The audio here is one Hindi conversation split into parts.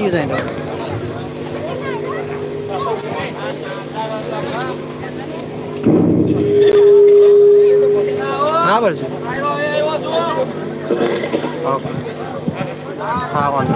चाहिए जाए हाँ बर्जु ओके हाँ वांदो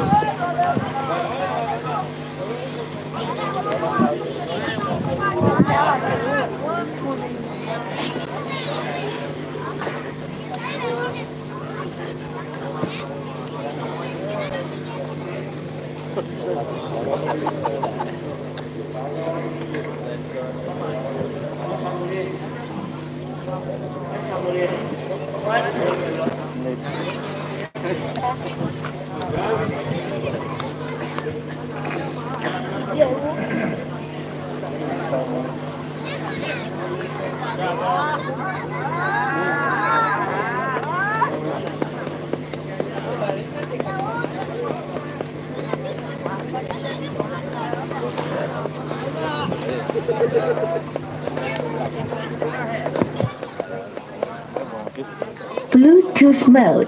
Bluetooth mode.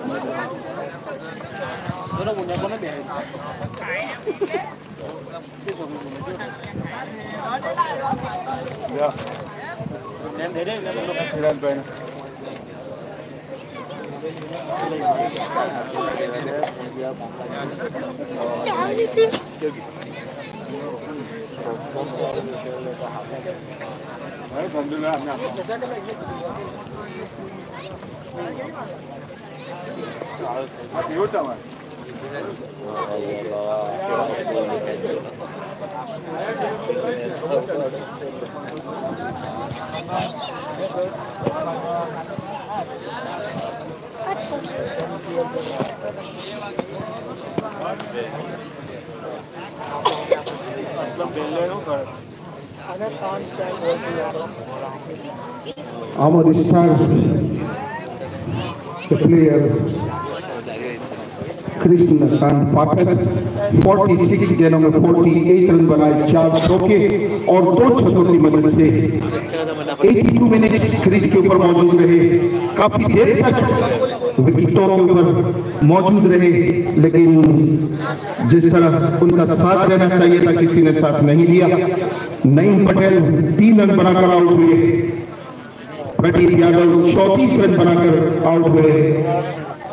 Our star, the player Krishnakant Pathak 46 गेंदों में 48 रन बनाए, 4 चौके और 2 छक्कों की मदद से 82 मिनट क्रीज के ऊपर मौजूद रहे। काफी देर तक विकेटों के ऊपर मौजूद रहे, लेकिन जिस तरह उनका साथ देना चाहिए था किसी ने साथ नहीं दिया। नईम पटेल 3 रन बनाकर आउट हुए, प्रदीप यादव 34 रन बनाकर आउट हुए,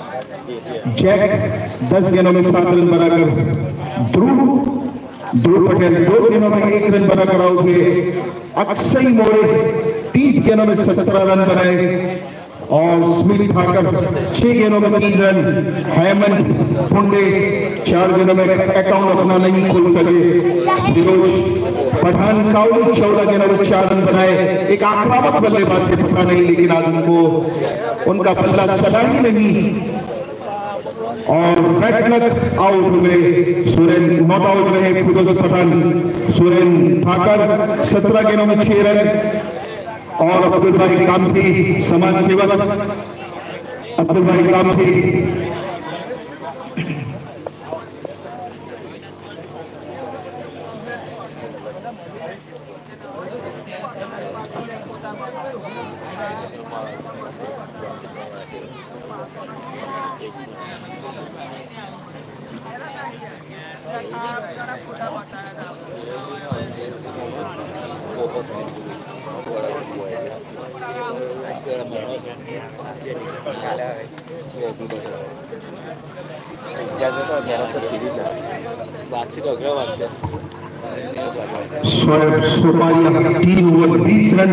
जैक 10 गेंदों में 7 रन बनाकर, ध्रुव पटेल 2 गेंदों में 1 रन बनाकर आउट हुए, अक्षय मोरे 30 गेंदों में 17 रन बनाए और स्मित ठाकर 6 गेंदों में 3 रन, हेमंत पुंडे 4 गेंदों में अकाउंट अपना नहीं खोल सके, फिरोज पठान काउली 14 गेंदों में 4 रन बनाए। एक आक्रामक बल्लेबाज थे, पता नहीं लेकिन आज उनका बल्ला चला ही नहीं और बैट लग आउट हुए। सुरेन नॉट आउट रहे फिरोज पठान, सुरेन ठाकर 17 गेंदों में 6 रन और अब्दुल भाई कामठी समाज सेवक Abdul bhai Kamthi Shoaib Somalia 3 over 20 run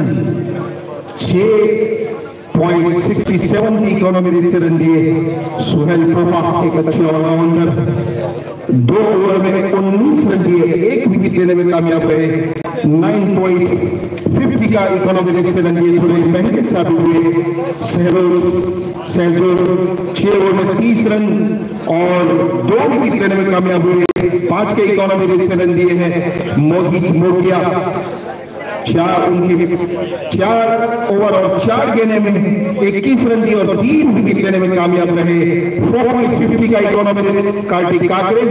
6.67 की इकोनॉमी से रन दिए। सुहेल तोफा एक अच्छे ऑलराउंडर 2 ओवर में 19 रन दिए, 1 विकेट लेने में कामयाब रहे। 9.50 का इकोनॉमी से रन दिए, थोड़े महंगे साबित हुए। सहजोर 6 ओवर में 30 रन और 2 विकेट लेने में कामयाब हुए। 5 के इकोनॉमी से रन दिए हैं। मोहित मोतिया 4 ओवर और 4 गेंदे में 21 रन दिए और 3 विकेट लेने में कामयाब रहे। 4.50 का इकोनॉमी कार्तिक काकरे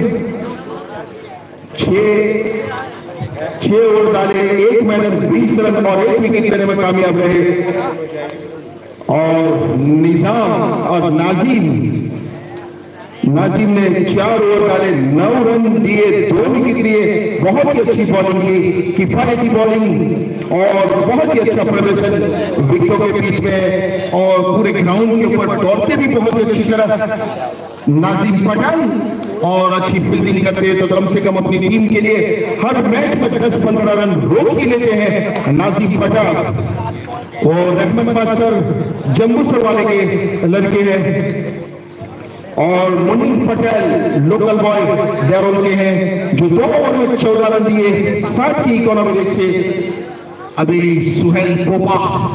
6 ओवर डाले, 1 मैडल 20 रन और 1 विकेट लेने में कामयाब रहे। और निजाम और नाजीम नाजिम ने 4 ओवर डाले, 9 रन दिए, 2 विकेट लिए। बहुत ही अच्छी बॉलिंग की, किफायती बॉलिंग और बहुत ही अच्छा प्रदर्शन विकेटों के बीच में और पूरे ग्राउंड के ऊपर दौड़ते भी बहुत अच्छी तरह नाजिम पठान और अच्छी फील्डिंग करते तो कम से कम अपनी टीम के लिए हर मैच में 10-15 रन रोक ही लेते हैं नाजिम पठान। और रहमत मास्टर जम्बूसर वाले के लड़के हैं और मुनीर पटेल लोकल बॉय देहरादून के हैं जो 2 ओवर में 14 रन दिए, 60 की इकोनॉमी रेट से। अभी सुहेल पोपा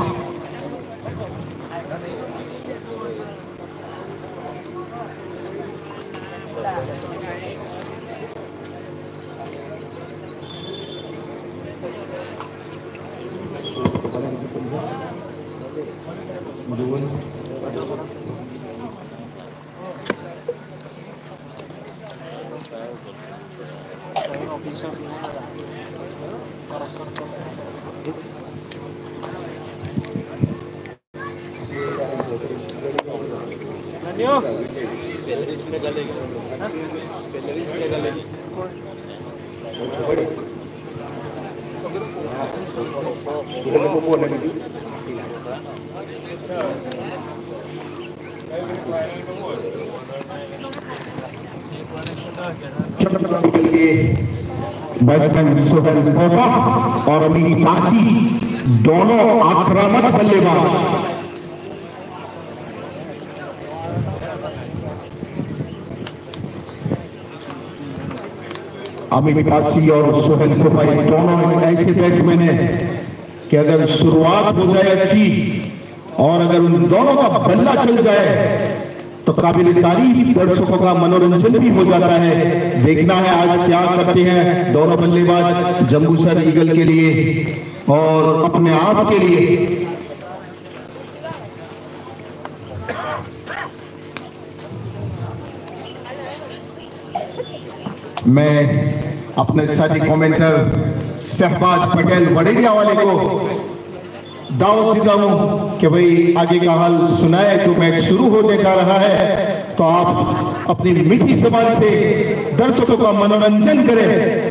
बैट्समैन सुहेल पोपा और अमीर पासी दोनों आक्रामक बल्लेबाज। अमीर पासी और सुहेल पोपा दोनों ऐसे बैट्समैन हैं कि अगर शुरुआत हो जाए अच्छी और अगर उन दोनों का बल्ला चल जाए तो काबिल तारीफ दर्शकों का मनोरंजन भी हो जाता है। देखना है आज क्या करते हैं दोनों बल्लेबाज जम्बूसर ईगल के लिए और अपने आप के लिए। मैं अपने साथी कमेंटर शहबाज पटेल वडेरिया वाले को दावत देता हूं कि भाई आगे का हाल सुनाए। जो मैच शुरू होने जा रहा है तो आप अपनी मीठी जबान से दर्शकों का मनोरंजन करें।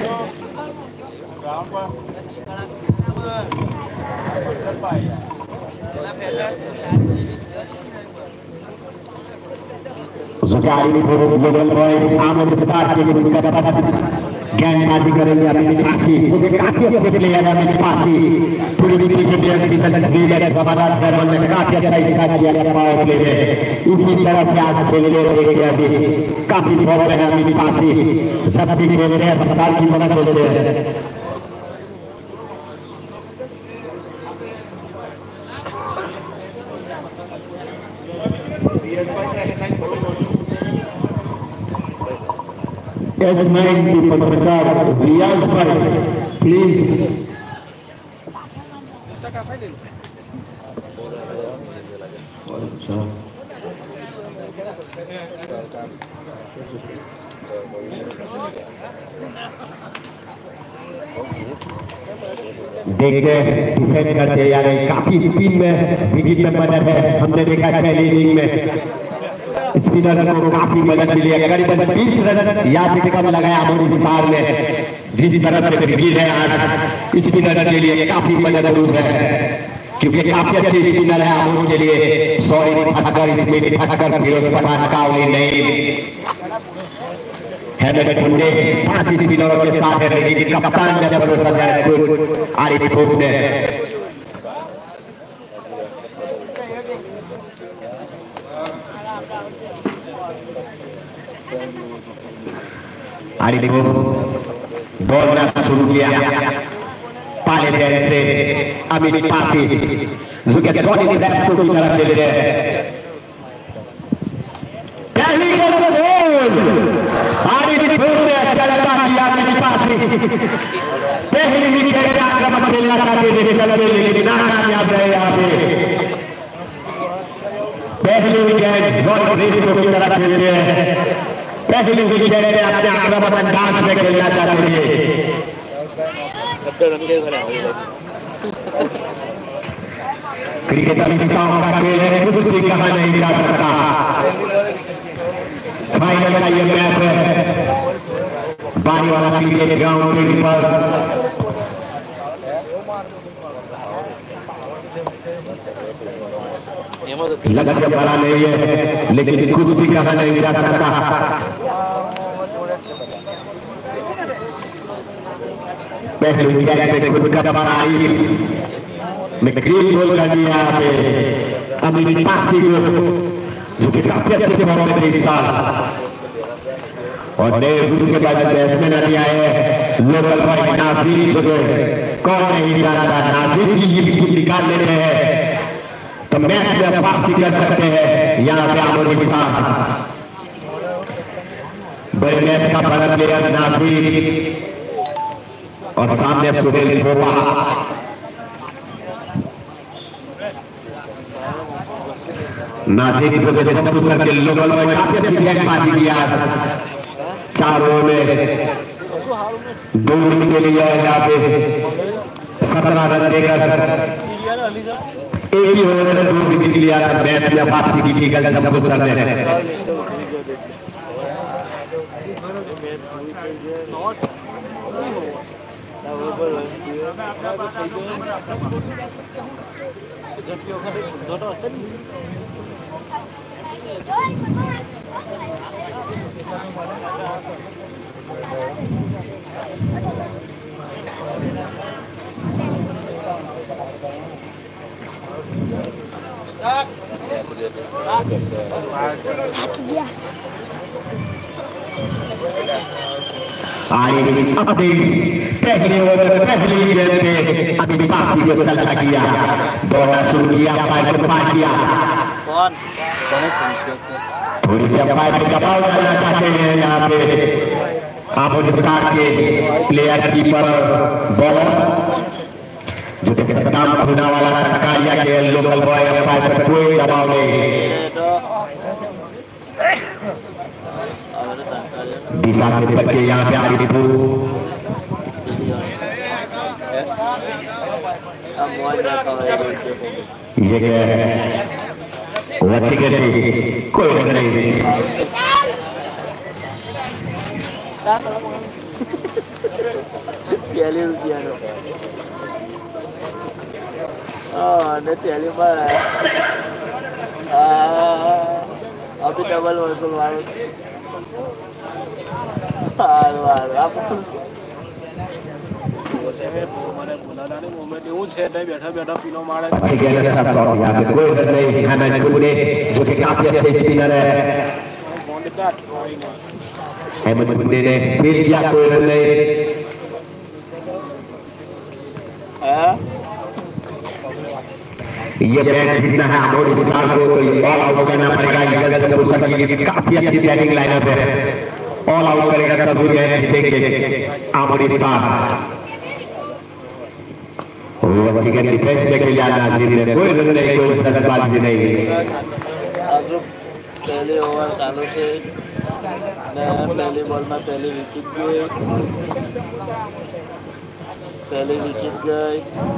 गेंदबाजी करेंगे अमीर पासी, क्योंकि काफी अच्छे प्लेयर है अमीर पासी। पूरी प्लेयर सीजन 3 में जबरदस्त बैट्समैन ने काफी अच्छा स्टार्ट किया है पावर प्ले में। इसी तरह से आज खेलने देंगे, अभी काफी फॉर्म में है अमीर पासी। सब भी खेल रहे हैं, रफ्तार की मदद खेल रहे हैं। S9 की पत्रकार रियाज भाई प्लीज। देखते हैं डिफेंड करते यार, काफी स्पिन में विकेट में मदद है। हमने देखा पहली इनिंग में स्पिनर को काफी मदद मिली है, करीबन 20 रन या फिर कम लगाया अमोनी स्टार ने। जिस तरह से विकेट है आज स्पिनर के लिए काफी मददरूप है, क्योंकि काफी अच्छे स्पिनर है अमोनी के लिए। सॉरी ठक्कर, स्मिथ ठक्कर, फिरोज पठान, कावली नहीं हेमंत ठुंडे 5 स्पिनरों के साथ है, लेकिन कप्तान ने भरोसा दिया आरिफ खूब ने। आरिफ बोलना शुरू किया पाले देन से अमित पासी, जो कि जॉनी नेस्टो की तरफ खेल रहे हैं। पहली गेंद में गोल आरिफ ने अच्छा लगा किया अमित पासी। पहली विकेट आक्रमण खेलना चाहते थे चलते, लेकिन नाकामयाब रहे यहाँ पे। पहली विकेट जॉनी नेस्टो की तरफ खेल रहे हैं। पहली विकेट में अपने आक्रामक अंदाज में खेलना चाहते थे। क्रिकेट अभिषेकों का खेल है, कुछ भी कहा नहीं जा सकता। फाइनल का ये मैच है बारी वाला क्रिकेट ग्राउंड के ऊपर। लक्ष्य बड़ा नहीं है लेकिन कुछ भी कहा नहीं जा सकता। पहले विकेट पे खुद का बराई में ग्रीन बॉल कर दिया अमित पासी को जो कि काफी अच्छे फॉर्म में थे इस साल। और नए रूट के बाद बैट्समैन अभी आए हैं लोकल बॉय नासिर जो कौन नहीं जानता नासिर की विकेट निकाल लेते हैं तो मैच में वापसी कर सकते हैं। यहाँ पे अफगानिस्तान बड़े मैच का बड़ा प्लेयर नासिर और सामने सुहेल बोबा। नासिर जो जम्मू सर के लोकल बॉय काफी अच्छी गेंदबाजी किया 4 ओवर में 2 विकेट के लिए यहाँ पे 17 रन देकर एक ही ओवर में 2 विकेट लिया था। मैच में वापसी की गल जम्मू सर ने। अपनी पहले ओवर पहली गेंद पे अभी पासी को चलता किया दौड़ना शुरू किया पैर को पार किया। थोड़ी सी पैर पे दबाव डालना चाहते हैं यहाँ पे अफगानिस्तान के प्लेयर कीपर बॉलर जो कि सद्दाम खुना वाला तटकारिया के लोकल बॉय अंपायर पर कोई दबाव नहीं। दिशा से पकड़ के यहाँ पे आरिफू ये अच्छी गेंद कोई रन नहीं। अभी डबल वसूल जो कि काफी अच्छे स्पिनर है अहमद बुंडे ने फिर किया कोई रन नहीं। ये मैच जीतना है अफगानिस्तान को तो ऑल आउट करना पड़ेगा। काफी अच्छी बैटिंग लाइनअप है ऑल आउट करेगा तभी मैच जीतेंगे अफगानिस्तान। डिफेंस लेके जाना कोई रन नहीं कोई सदबाजी नहीं। पहले ओवर चालू थे पहली बॉल में पहली विकेट गई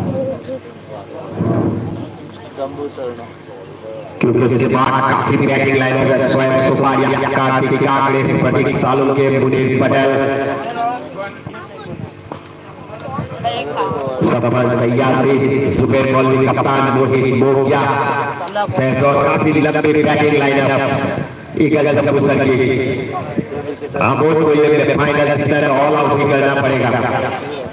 जम्मू सर ने क्योंकि उसके बाद काफी बैटिंग लाइनअप है स्वयं सुपारिया कार्तिक काकड़े प्रतीक सालों के मुनीर पटेल सफल सयासी जुबैर मौलवी कप्तान मोहित मोगिया सहजोर काफी लंबी batting lineup eagle Jammu sir की। आमोद को ये फाइनल जीतना है ऑल आउट ही करना पड़ेगा।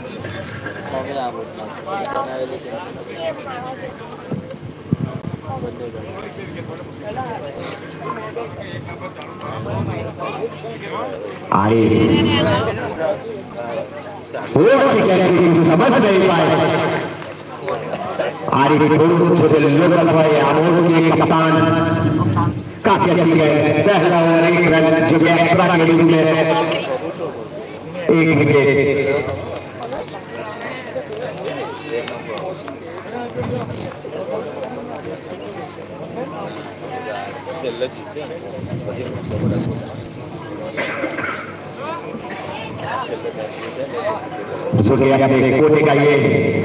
समझ नहीं पाए लोकल बॉय आमोद के कप्तान काफी अच्छी है पहला ओवर 1 रन जो एक्स्ट्रा के रूप में 1 विकेट। जो कि अपने कोटे का ये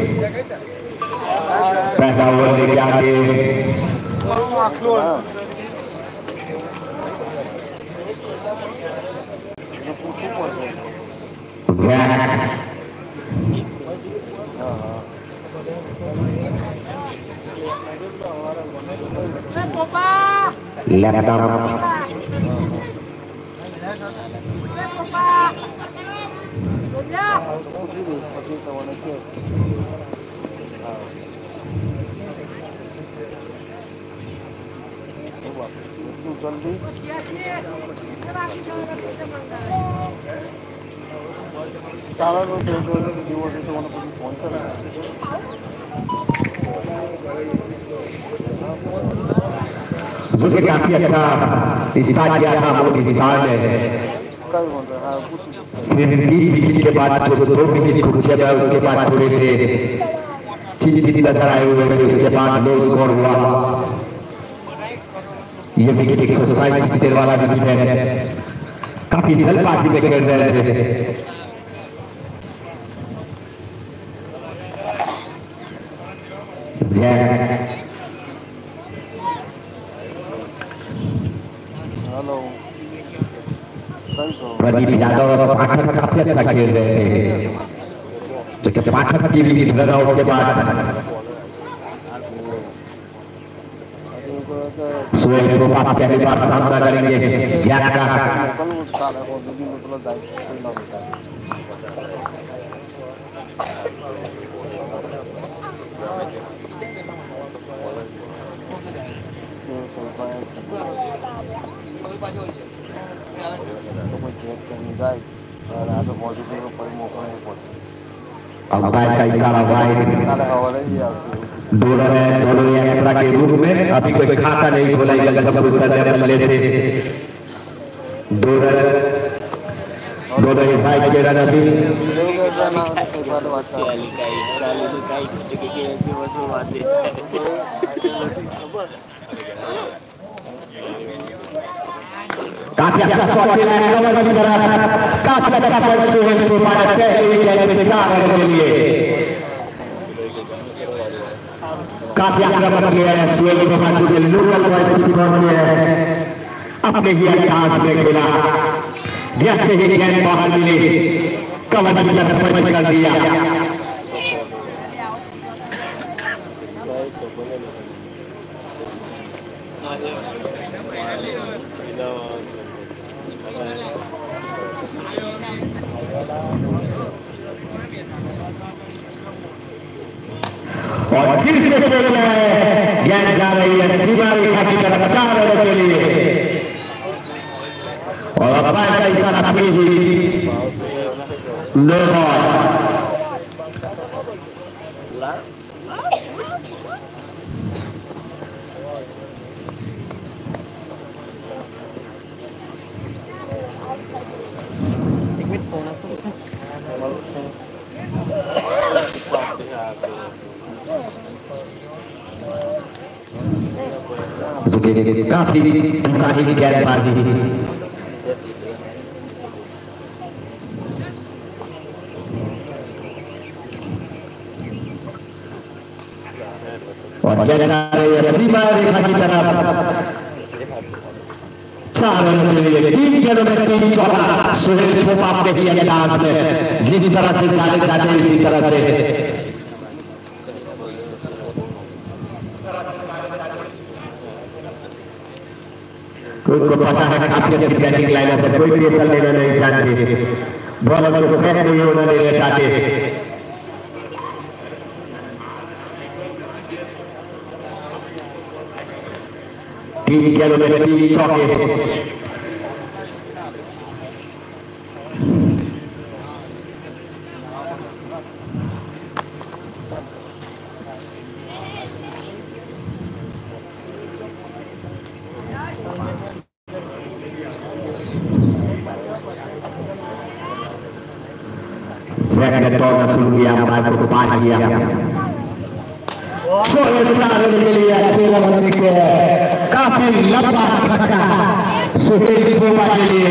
पहला ओवर लेके आके left arm जो कि काफी अच्छा स्टार्ट किया था मोदी स्टार ने फिर 3 विकेट के बाद जो 2 विकेट खुर्चे में उसके बाद थोड़े से चिंतित नजर आए हुए थे उसके बाद लो स्कोर हुआ ये विकेट 160 वाला विकेट है काफी जल्दबाजी में खेल रहे थे प्रदीप यादव और पाठक काफी अच्छा खेल रहे थे जो कि पाठक की विकेट रनआउट के बाद सुहेल रूपा पहली बार सामना करेंगे जैक का अंपायर का इशारा वाइड दोनों है दोनों एक्स्ट्रा के रूप में अभी कोई खाता नहीं खोला जब सर ने बल्ले से दोनों ही भाई के रन अभी काफी अच्छा शॉट खेला है काफी अच्छा बॉल सुहेल को मारा पहले गेंद में 4 रन के लिए काफी आक्रामक किया है सुहेल को मारा जो लोकल बॉल सिटी बॉल में है अपने ही अंदाज में खेला जैसे ही गेंद बाहर मिली कवर की तरफ पंच कर दिया और फिर से खेल रहा है गेंद जा रही है सीमा रेखा की तरफ 4 रन के लिए और अंपायर का इशारा अपनी ही नो बॉल काफी इंसानी गेंदबाजी और गेंद आ रही है सीमा रेखा की तरफ 4 रन के लिए 3 गेंदों में 3 चौका सुहेल को पापते ही अंदाज में जिस तरह से जाने जाते इसी तरह से कोई को पता है काफी अच्छी बैटिंग लाइनअप है कोई प्रेशर लेना नहीं चाहते बॉलर को सेट नहीं होना देना चाहते 3 गेंदों में 3 चौके ने दौड़ना शुरू किया अंपायर को पार किया 4 रन के लिए अच्छे रन के काफी लंबा छक्का सुहेल बोबा के लिए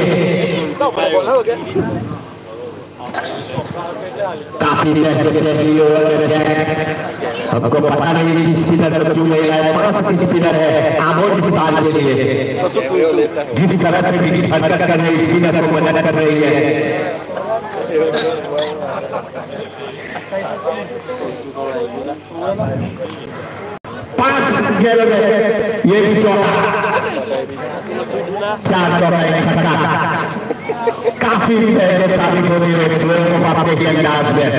काफी आपको पता नहीं स्पिनर तो क्यों नहीं आया 5 स्पिनर है आमोद स्टार के लिए जिस तरह से विकेट हरकत कर रही स्पिनर को मदद कर रही है 5 गेंदों में ये भी चौका, 4 चौका 1 छक्का। काफी पहले साबित हो रही है शोएब कोपा के अंदाज में।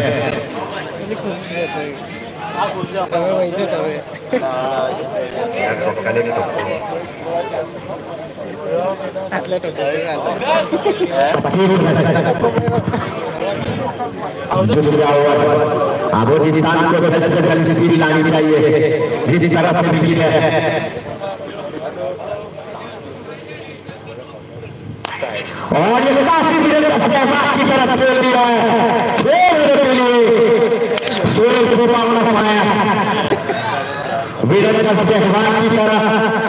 दूसरा ओवर अफगानिस्तान को जल्द से जल्द स्पीड लानी चाहिए, जिस तरह से भी गिरे हैं। और ये काफी सहवाग की तरफ खेल दिया है, 6 रनों के लिए शोएब कोपा ने बनाया वीरेंद्र सहवाग की तरह।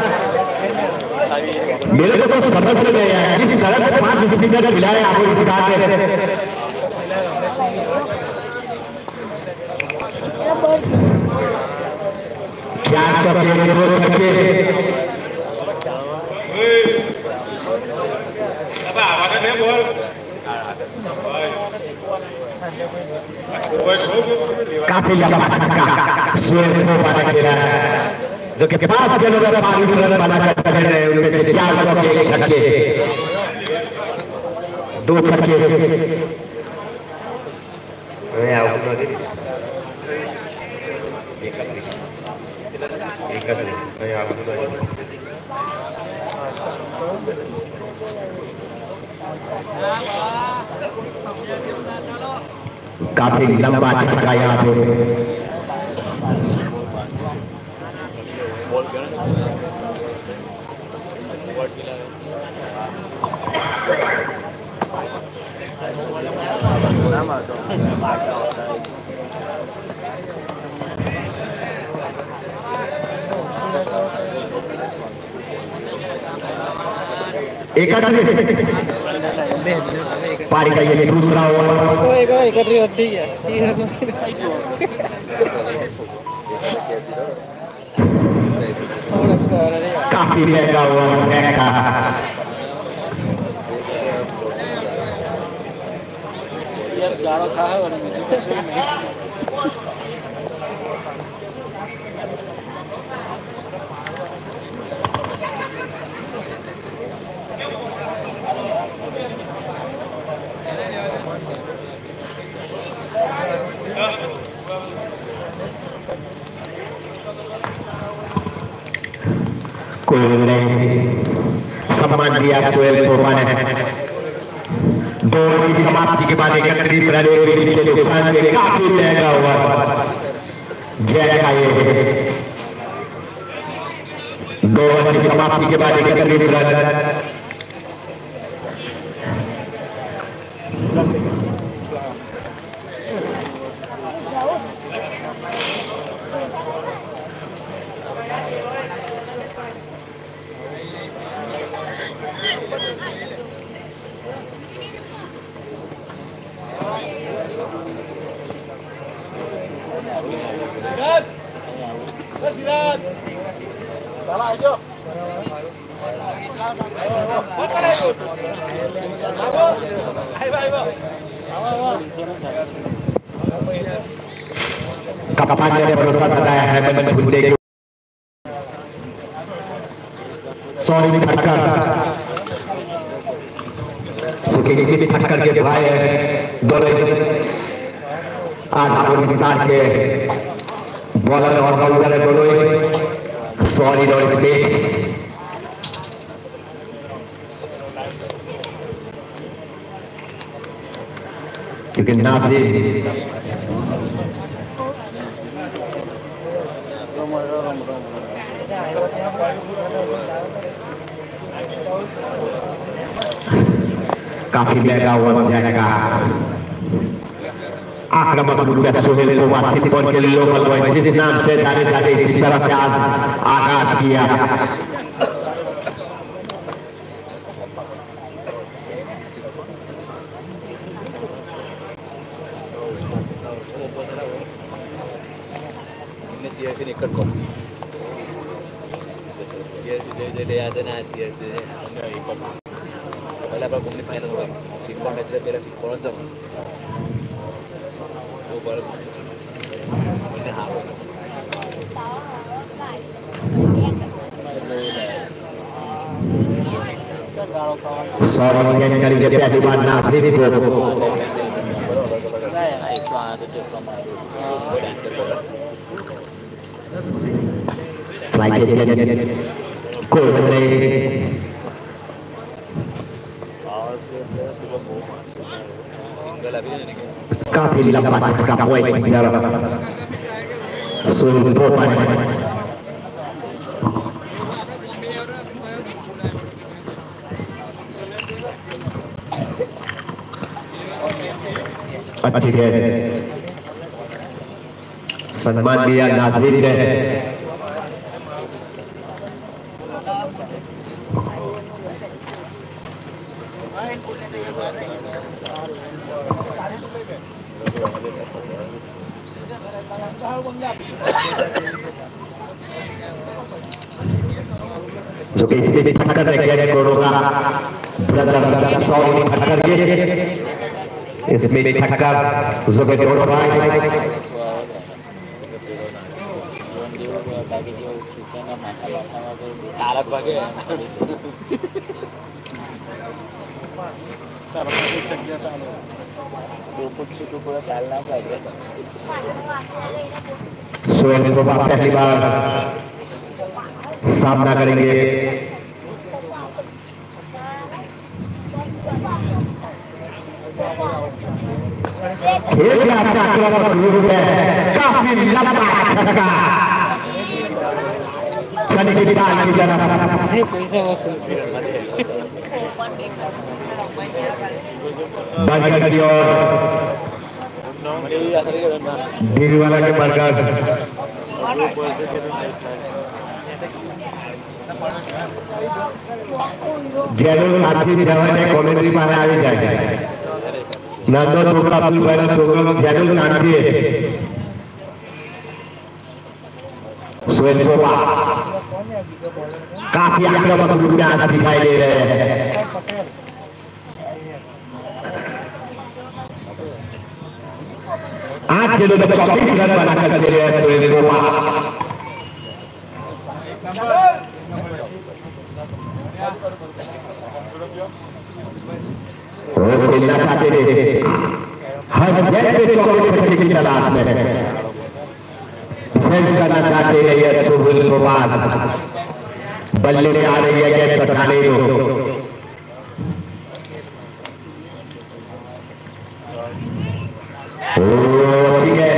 मेरे को तो समझ में नहीं आया किस तरह से 5 स्पिनर मिलाए अफगानिस्तान ने। क्या चौके 2 छक्के। काफी लंबा छक्का शोएब कोपा ने खेला, जो कि 5 गेंदों में 22 रन बनाकर रहे हैं। उनमें से 4 चौके 1 छक्के, 2 छक्के। काफी लंबा छक्का यहाँ पे। पारी का ये दूसरा ओवर। काफी महंगा ओवर फेंका। कोई नहीं, सम्मान दिया शोएब कोपा ने। 2 ओवर की समाप्ति के बाद 31 रन एक विकेट के नुकसान के काफी महंगा ओवर जय का ये। 2 ओवर की समाप्ति के बाद 31 रन। कप्तान ने भरोसा जताया है हेमंत भुल्ले के। सॉरी ठक्कर, सुखी ठक्कर के भाई है दोनों। आज अफगानिस्तान के बॉलर और बाउलर है दोनों ही सॉरी और स्पेन। क्योंकि नासिर काफी महंगा ओवर जाएगा। आक्रामक बुल्ला सोहेल कोपा सिंपल के लोकल बॉय जिस नाम से जाने जाते इसी तरह से आज आगाज किया। Seorang yang kali dia di mana sini bu? Flight gol dari काफी लंबा छक्का पॉइंट की तरफ सुन पोपन अच्छी है सम्मान दिया नाज़रीन ने जो कि इसके भी टक्कर रह गया कोरोना ब्रदर सॉरी टक्कर ये इसमें टक्कर जो कि दोनों भाई सोहेल को पहली बार सामना करेंगे खेल का काफी लंबा छक्का चली की डाल की तरफ बर्गर की ओर दिल वाला के बर्गर जरूर आखिर जवाने कमेंट्री पर आ जाए नंदो छोकरा अब्दुल भाई छोकरा जरूर नानती है सोहेल पोपा काफी आक्रामक रूप में आज दिखाई दे रहे हैं 8 गेंदों में 24 रन बनाकर दे रहे हैं सोहेल पोपा वो खेलना चाहते थे हर गेंद पे 24 छक्के की तलाश में डिफेंस करना चाहते हैं ये सोहेल पोपा बल्ले में आ रही है गेंद पठाने को ठीक है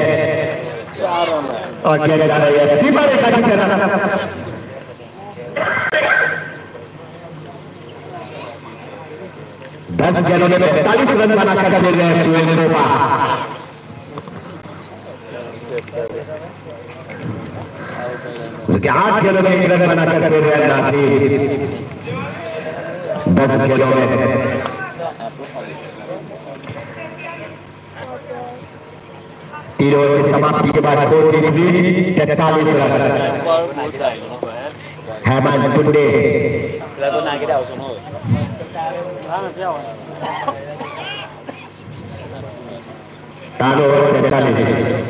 और गेंद जा रही है सीमा रेखा की तरफ 10 गेंदों में 45 रन बनाकर दे रहे हैं सोहेल पोपा 8 गेंदों में 1 रन बनाकर दे रहे हैं नासिर 10 गेंदों में तीन ओवर की समाप्ति के बाद 43 रन हेमंत टुंडे तानो 43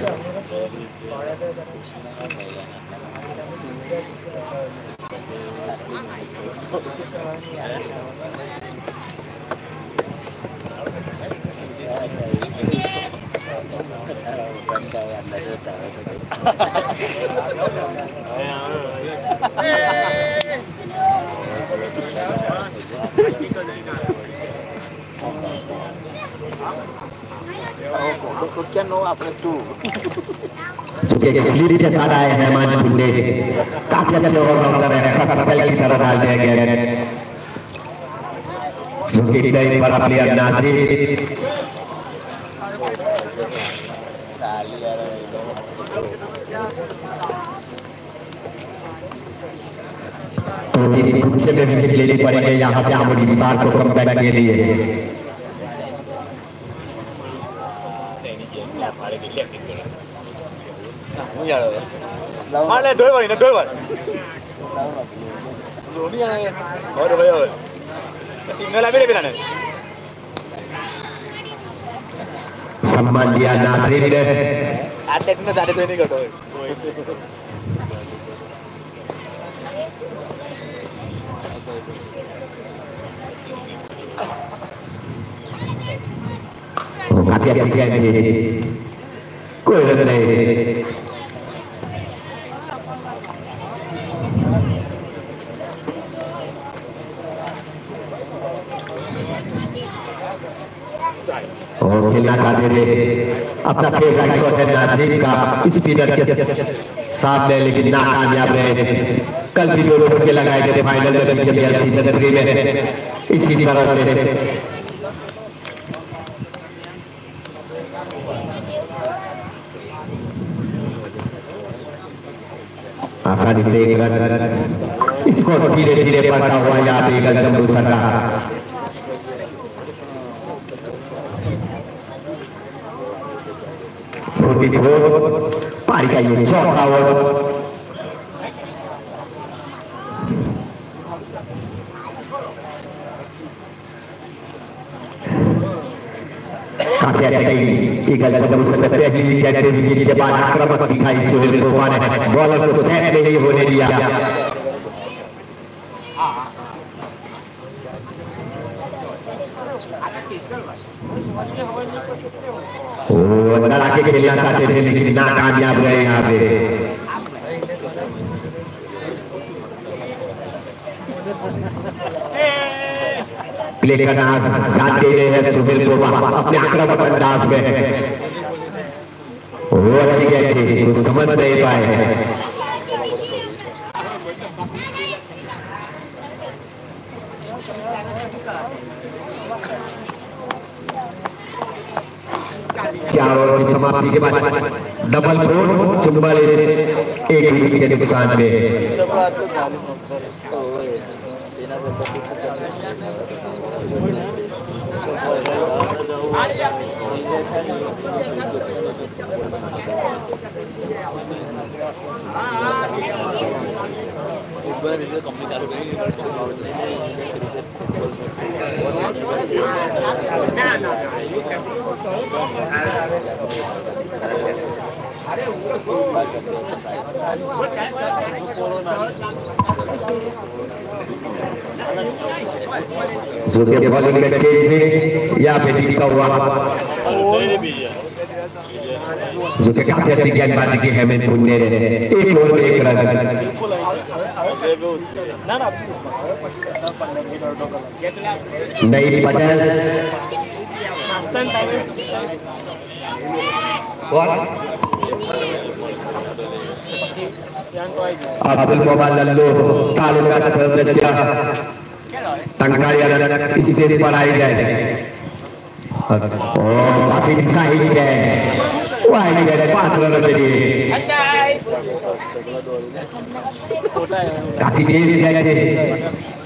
स्लीप के साथ आए हेमंत टुंडे काफी अच्छे ऑलराउंडर है ऐसा कपल की तरह डाल दिया गया जो कि नई बड़ा प्लेयर नासिर तो कुछ में विकेट लेनी पड़ेंगे यहाँ पे आमोदी स्टार को कम बैक के लिए Mana dua balik, dua balik. Dua ni yang, oh dua balik. Masih nggak lebih lebih nana. सम्मान दिया नासिर ने। अटैक में सारे तो नहीं कटो। काफी अच्छी गेंद थी, कोई रन नहीं। और खेलना चाहते थे अपना फेवरेट शॉट है नासिर का स्पिनर के सामने, लेकिन नाकामयाब रहे। कल भी 2 छक्के लगाए थे फाइनल में जब सीजन 3 में इसी तरह से। आसानी से एक रन, स्कोर धीरे धीरे बढ़ता हुआ यहाँ पे ईगल जम्बूसर का। पारी का ये चौथा ओवर। काफी अटैकिंग ईगल जम्बूसर से पहली विकेट के बाद आक्रामक दिखाई सोहेल कोपा ने, बॉलर को सेट नहीं होने दिया। वो लड़ा के खेलना चाहते थे लेकिन नाकामयाब रहे यहाँ पे। प्ले करना जानते हैं सोहेल कोपा अपने आक्रामक अंदाज में। वो अच्छी गेंद थी, कुछ समझ नहीं पाए। चार ओवर की समाप्ति के बाद डबल 4 44 एक विकेट के नुकसान में। कंपनी चालू जो कि बॉलिंग में चेंज है यहाँ पे टिकता हुआ, जो कि काफी अच्छी गेंदबाजी की हेमंत पुण्य ने। एक ओवर में 1 रन। नईम पटेल अब्दुल मोहम्मद लल्लू तालुका सदस्य टंकारिया स्टेज पर आई जाए और काफी उत्साहित है। 5 रन के लिए काफी तेज गए थे,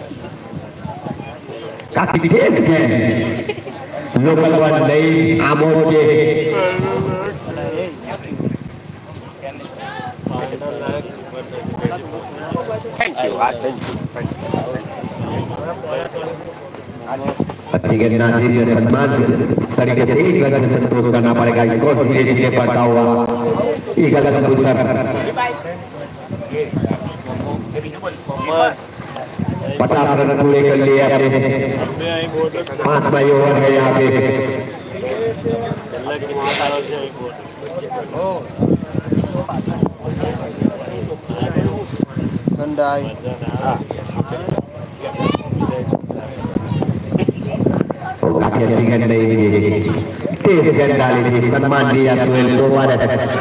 काफी तेज गए। लोकल वन नहीं आमोद के अच्छी गेंद नासिर ने सम्मान से तरीके से 1 रन से संतोष करना पड़ेगा। स्कोर धीरे धीरे बढ़ता हुआ ईगल जम्बूसर 50 रन पूरे कर लिए अपने। 5वां ओवर है यहाँ पे। काफी अच्छी गेंद नहीं मिली, तेज गेंद डाली थी, सम्मान दिया सोहेल कोपा ने।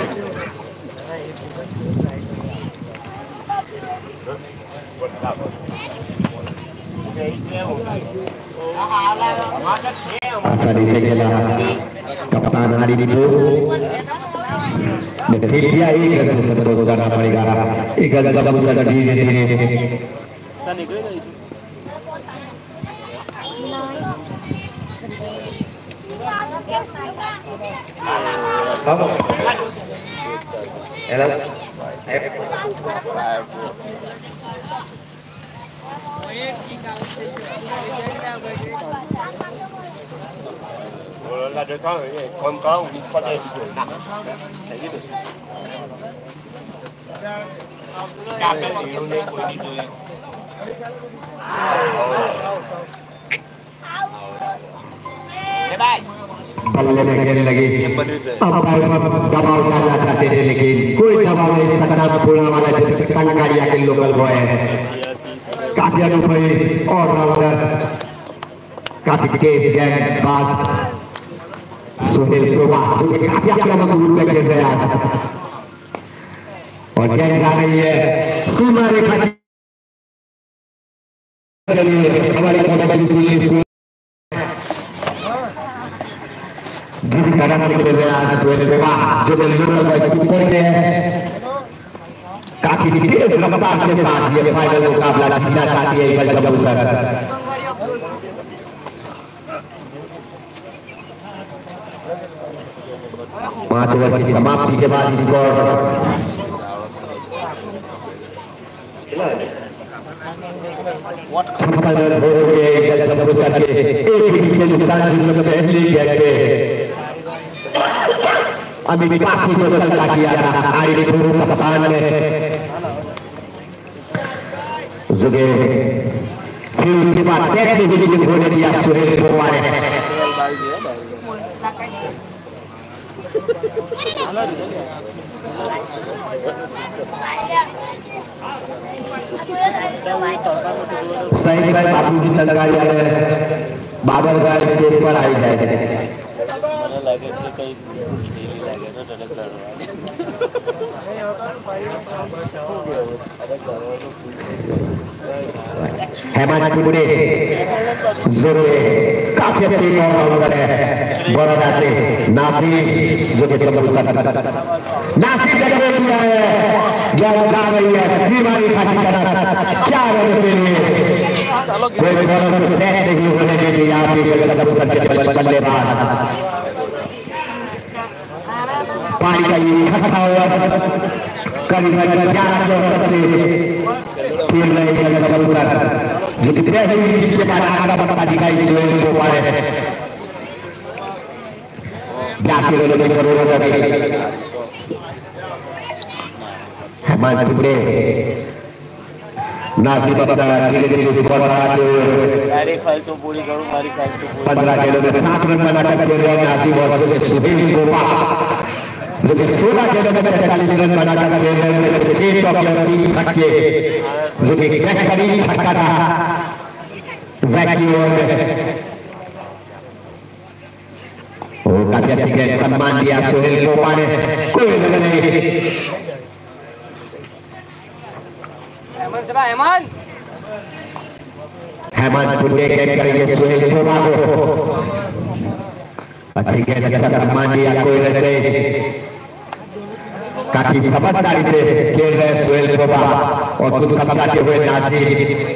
आसानी से खेला कप्तान हरी को खेल दिया। 1 रन से संतोष करना पड़ेगा। ईगल जम्बूसर धीरे धीरे बल्ले में खेलने लगी। अंपायर दबाव डालना चाहते थे लेकिन कोई दबाव नहीं सकता। पूरा वाला जो टंकारिया के लोकल बॉय है, काफी अनुभवी ऑलराउंडर, काफी तेज गेंदबाज सुनील प्रोभा जो कि काफी आक्रामक रूप में खेल रहे हैं और गेंद जा रही है सीमा रेखा के लिए। हमारे जिस तरह से खेल रहे हैं सुनील प्रोभा जो कि काफी तेज रफ्तार के साथ ये फाइनल मुकाबला जीतना चाहती है इकल जम्बूसर। 5 ओवर की समाप्ति के बाद स्कोर 56 रन हो गए इकल जम्बूसर के। एक विकेट के नुकसान जिन्होंने पहले गेंद पे अभी पासी को चलता किया था आरिफ कप्तान ने, जुगे फिर उसके बाद सेट में विकेट होने दिया सुहेल प्रोभा ने। सही भाई बाबूजी तंगारिया ने बाबर भाई स्टेज पर आई जाए। हेमंत टुडे जोरे काफी अच्छे ऑलराउंडर है। बड़ौदा से नासिर जो कि जम्बूसर नासिर जगह दिया है, गेंद जा रही है सीमा रेखा की तरफ। 4 रन के लिए कोई बॉलर को सेट नहीं होने दे दिया जम्बूसर के बल्लेबाज। पारी का ये छठा ओवर करीब 11 से खेल रहे हैं जम्बूसर जो कि पहले ही के बाद आगरा बता दिखाई सुहेल प्रोभा ने 82 रनों में जरूरत है। हेमंत टुडे नासिर बता धीरे-धीरे स्कोर बढ़ाते हुए 15 गेंदों में 7 रन बनाकर दे रहे हैं नासिर और सुहेल प्रोभा जो कि 16 गेंदों में 45 रन बनाकर दे रहे हैं। 6 चौके और 3 छक्के जो कि बेहतरीन छक्का था जैकी ओवर में। काफी अच्छी गेंद सम्मान दिया सुहेल प्रोभा ने, कोई रन नहीं। हेमंत टुडे गेंद करेंगे सुहेल प्रोभा को। अच्छी गेंद, अच्छा सम्मान दिया, कोई रन नहीं। काफी समझदारी से खेल रहे सुहेल प्रोभा और कुछ समझाते हुए नासिर।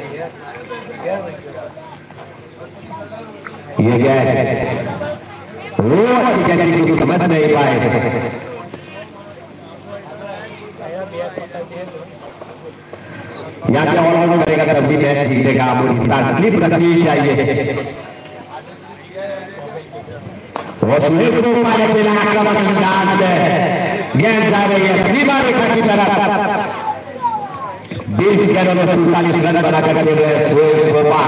ये गेंद वो अच्छी गेंद कुछ समझ नहीं पाए। यहाँ क्या ऑलराउंडर करेगा तभी मैच जीतेगा। स्टार स्लिप रखनी चाहिए। सुहेल प्रोभा ने खेला आक्रामक अंदाज में, गेंद जा रही है सीमा रेखा की तरफ। 20 गेंदों में 47 रन बनाकर दे रहे हैं सुहेल प्रोभा।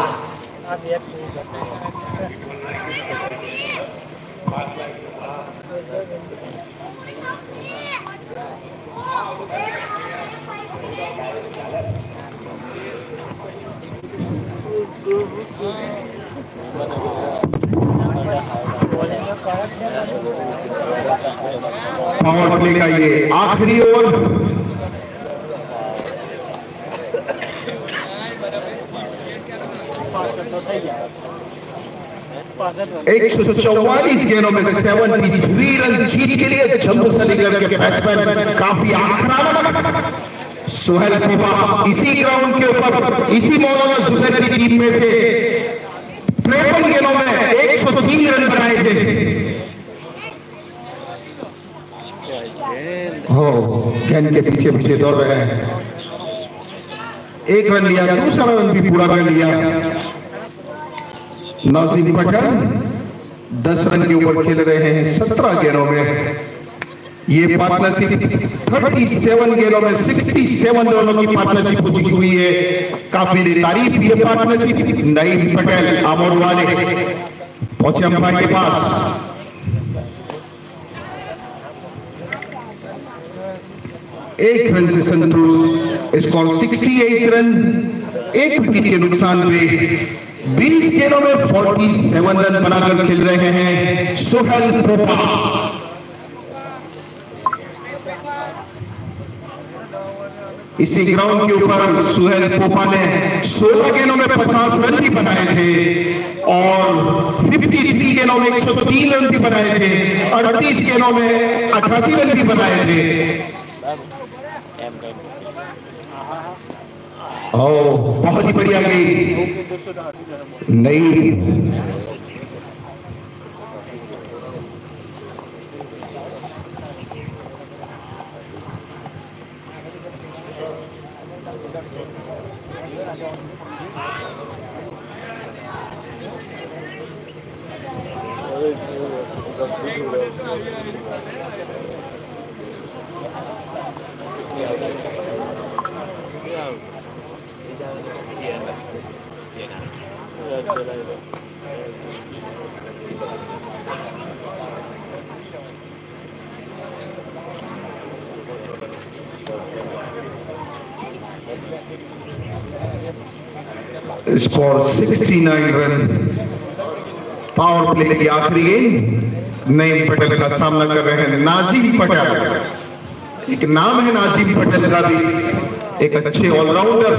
पावर प्ले का ये आखिरी ओवर 144 गेंदों में 73 रन जीत के लिए जम्बूसर के बैट्समैन काफी आक्रामक सुहेल प्रोभा इसी ग्राउंड के ऊपर इसी मौलाना जुबैर की टीम में से 53 गेंदों में 103 रन बनाए थे। हो गेंद के पीछे पीछे दौड़ रहे हैं, 1 रन लिया, दूसरा रन भी पूरा कर लिया। नाजिम पठान 10 रन के ऊपर खेल रहे हैं 17 गेंदों में। ये पार्टनरशिप 37 गेंदों में 67 रनों की पार्टनरशिप हो चुकी हुई है। काफी तारीफ ये पार्टनरशिप। नईम पटेल आमोद वाले पहुंचे अंपायर के पास। एक रन से संतोष, स्कोर 68 रन, एक विकेट के नुकसान पे 20 गेंदों में 47 रन बनाकर खेल रहे हैं सोहेल पोपा। इसी ग्राउंड के ऊपर सोहेल पोपा ने 16 गेंदों में 50 रन भी बनाए थे और 53 गेंदों में 103 रन भी बनाए थे, 38 गेंदों में 88 रन भी बनाए थे। बहुत ही बढ़िया गई नहीं। Score 69 run. पावर प्ले की आखिरी गेंद नईम पटेल का सामना कर रहे हैं नाजिम पटेल। एक नाम है नाजिम पटेल का भी, एक अच्छे ऑलराउंडर।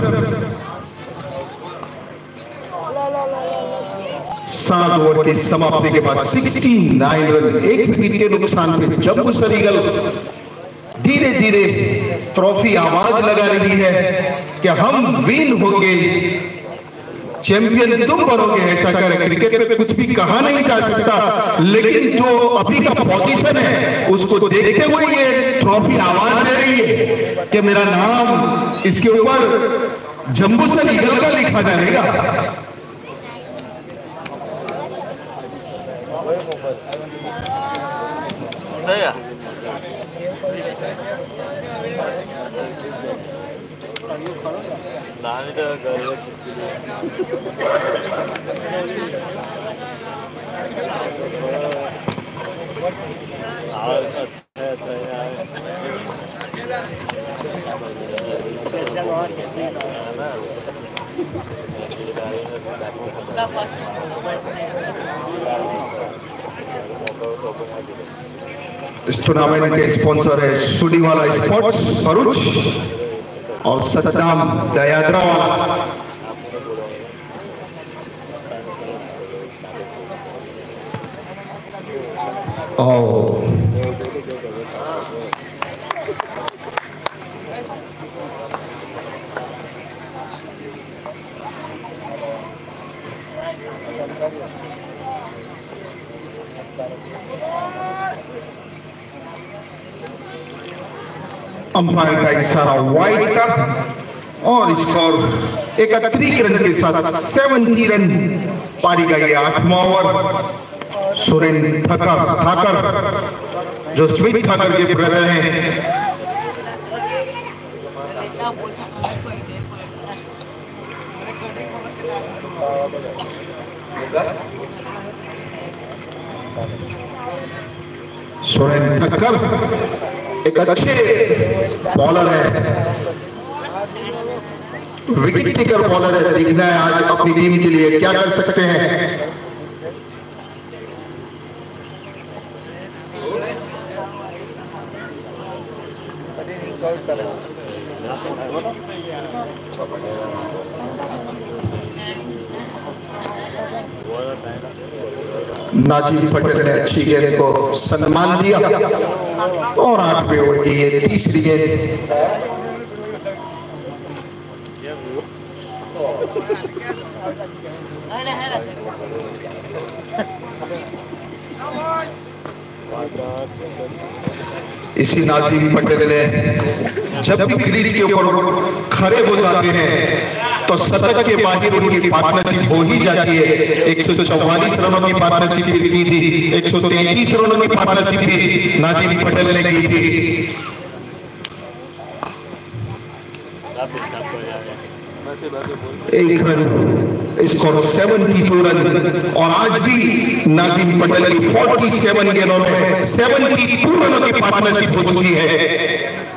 7 ओवर की समाप्ति के बाद 69 रन, एक विकेट के नुकसान पे जम्मू सरीगल धीरे धीरे ट्रॉफी आवाज लगा रही है कि हम विन होंगे, चैंपियन तुम बनोगे। ऐसा कर क्रिकेट में कुछ भी कहा नहीं जा सकता, लेकिन जो अभी का पोजीशन है उसको देखते हुए ये ट्रॉफी आवाज दे रही है कि मेरा नाम इसके ऊपर जम्मू सरीगल का लिखा जाएगा। इस टूर्नामेंट के स्पॉन्सर है सुडीवाला स्पोर्ट्स भरूच और सतनाम दयाद्रा वाला। अंपायर का इशारा वाइड का और स्कोर 31 रन के साथ 70 रन पारी का ये 8वां ओवर। सुरेन ठाकर जो स्मिथ ठाकर के ब्रदर हैं, सुरेन ठाकर एक अच्छे बॉलर है, विकेट टेकर बॉलर है। देखना है आज अपनी टीम के लिए क्या कर सकते हैं। नाजिम पटेल ने अच्छी गेंद को सम्मान दिया और 8वें ओवर की ये तीसरी गेंद। इसी नाजिम पटेल ने जब भी क्रीज के ऊपर खड़े हो जाते हैं तो शतक के बाहर उनकी पार्टनरशिप हो ही जाती है। 144 रनों की पार्टनरशिप की थी, 133 रनों की पार्टनरशिप भी नाजिम पटेल ने की थी। एक रन स्कोर 72 रन और आज भी नाजिम पटेल की 47 गेंदों में 72 रनों की पार्टनरशिप हो चुकी है।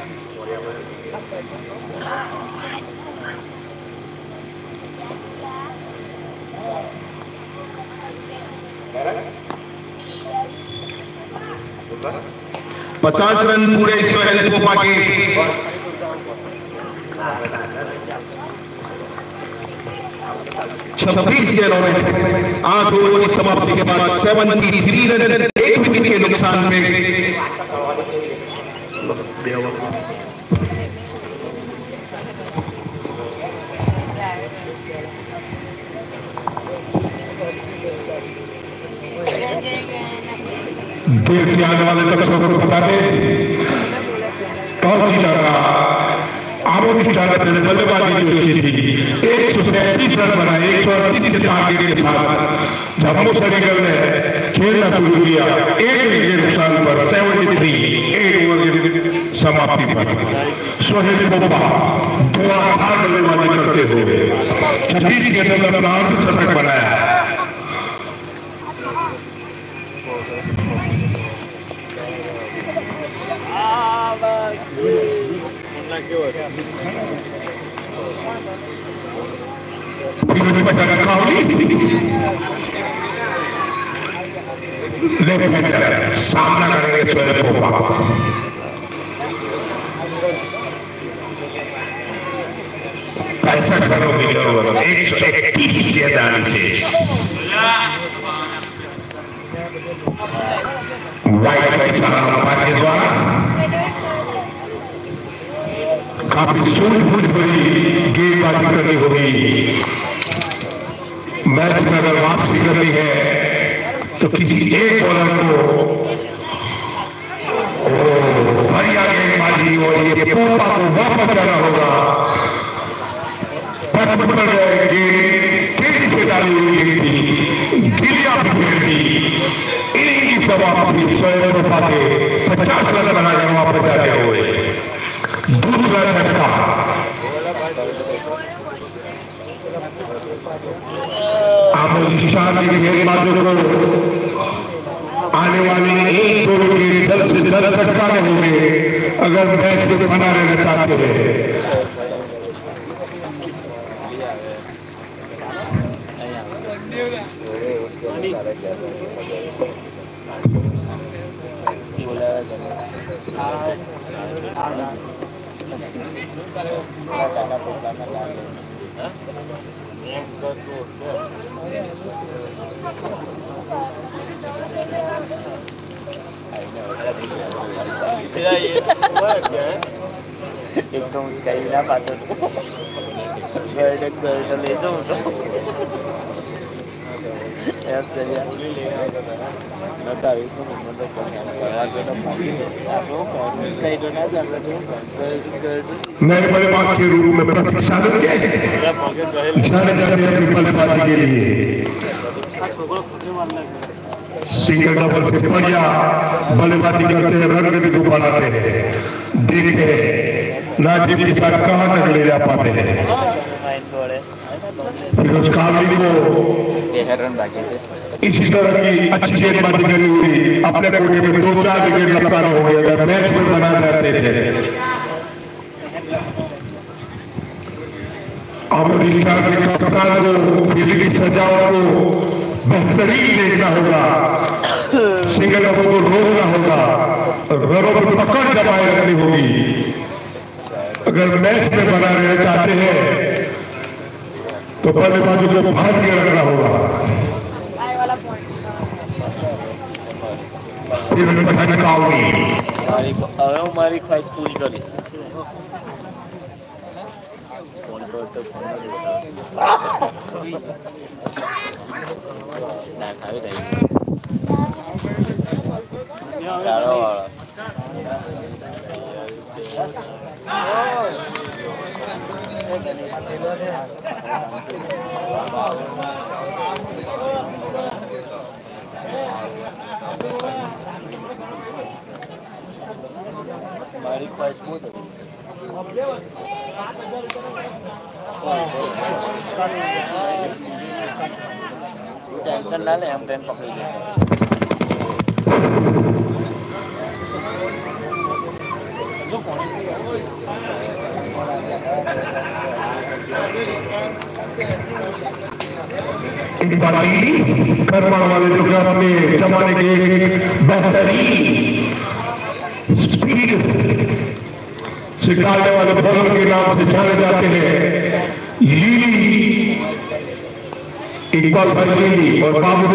पचास रन पूरे सोहेल पोपा के 26 गेंदों में 8 ओवर की समाप्ति के बाद 73 रन, 1 विकेट के नुकसान पे देर से आने वाले दर्शकों को बता दें, टॉस जीता रहा आमोद स्टार ने बल्लेबाजी की थी। 137 रन बनाए 138 के टारगेट के साथ जम्मू सेनेगल ने खेलना शुरू किया। 1 विकेट के नुकसान पर 73 1 ओवर की समाप्ति पर सोहेल पोपा धुआंधार बल्लेबाजी करते हुए 26 गेंदों में अपना अर्धशतक बनाया। सामना करेंगे सोहेल पोपा। पैसा करोड़ की जरूरत 131 गेंदारी से वाइड का इशारा अंपायर के द्वारा काफी सूझबूझ भरी गेंदबाजी करनी होगी। मैच में अगर वापसी करनी है तो किसी एक बॉलर को बढ़िया गेंदबाजी और ये पोपा को वापस जाना होगा। गेंद तेजी से डाली हुई गेंद थी, गिलिया बिखेर दी। इनिंग की समाप्ति सोहेल पोपा के 50 रन बनाकर वापस जाते हुए दूसरा झटका। आमोद स्टार की गेंदबाजों को आने वाले 1-2 विकेट जल्द से जल्द चटकाने होंगे अगर मैच को बना रहना चाहते हैं। एकदम उसका ही ना पाचन ले जाऊँ तो यार चलिए नए बल्लेबाज के रूप में प्रतीक्षा के जाने जाते हैं अपनी बल्लेबाजी के लिए। सिंगल डबल से बढ़िया बल्लेबाजी करते हैं, रन गति को बढ़ाते हैं। देखते हैं नाजिम के साथ कहां तक ले जा पाते हैं। फिरोज कामली को रन बाकी से इसी तरह की अच्छी गेंदबाजी करनी हुई अपने कोटे में 2-4 विकेट लपकाने होंगे अगर मैच में बना जाते थे। आमोद स्टार के कप्तान को दिल्ली की सजावट को बेहतरीन देखना होगा, सिंगल को रोकना होगा, रनों पर पकड़ दबाए रखनी होगी। अगर मैच में बना रहना चाहते हैं तो बल्लेबाजों को भाग के रखना होगा। हमारी ख्वाहिश पूरी करिस। हमारी ख्वाहिश बहुत है टेंशन ना ले, हम ट्रेन पकड़ लेंगे। करवा वाले जो कि अपने जमाने के बेहतरीन स्पीड से डालने वाले बॉलर के नाम से जाने जाते हैं लीली, इकबाल भाई लीली और बाबू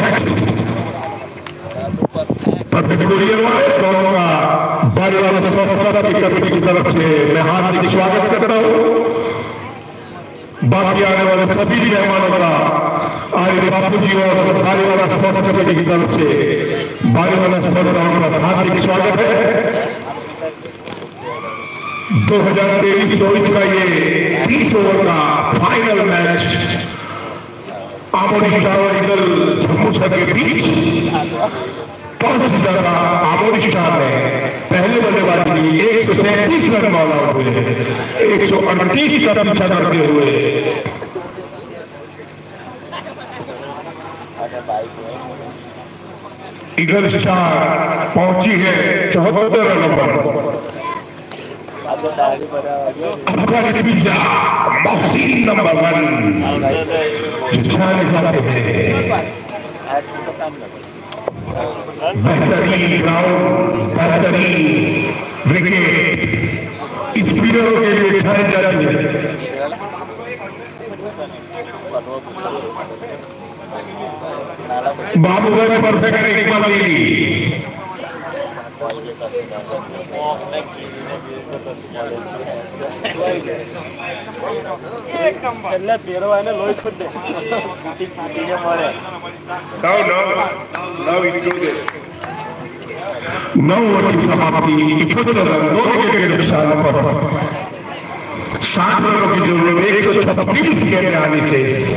परफेक्ट वाले दोनों का बारी वाला की कमेटी की तरफ से मैं हार्दिक स्वागत करता हूँ। बाकी आने वाले सभी मेहमानों का आर्य बापू जी और बारीवाला स्पोर्ट्स कमेटी की तरफ से बारीवाला स्पोर्ट्स ग्राउंड का हार्दिक स्वागत है। 2023-24 का ये 30 ओवर का फाइनल मैच आमोदी स्टार और ईगल जम्मू शहर के बीच टॉस जीता आमोदी स्टार ने पहले बल्लेबाजी की 133 रन ऑल आउट हुए, 138 का पीछा करते हुए ईगल स्टार पहुंची है 74 रनों पर। मोहसिन नंबर 1 जो जाने जाते हैं बेहतरीन ग्राउंड, बेहतरीन विकेट स्पिनरों के लिए जाने जाते हैं। बाबू भाई परफेक्ट इकबाल लीली नौ ओवर की समाप्ति 71 रन, 2 विकेट के नुकसान पर 7 रनों की जरूरत 136 गेंद आने से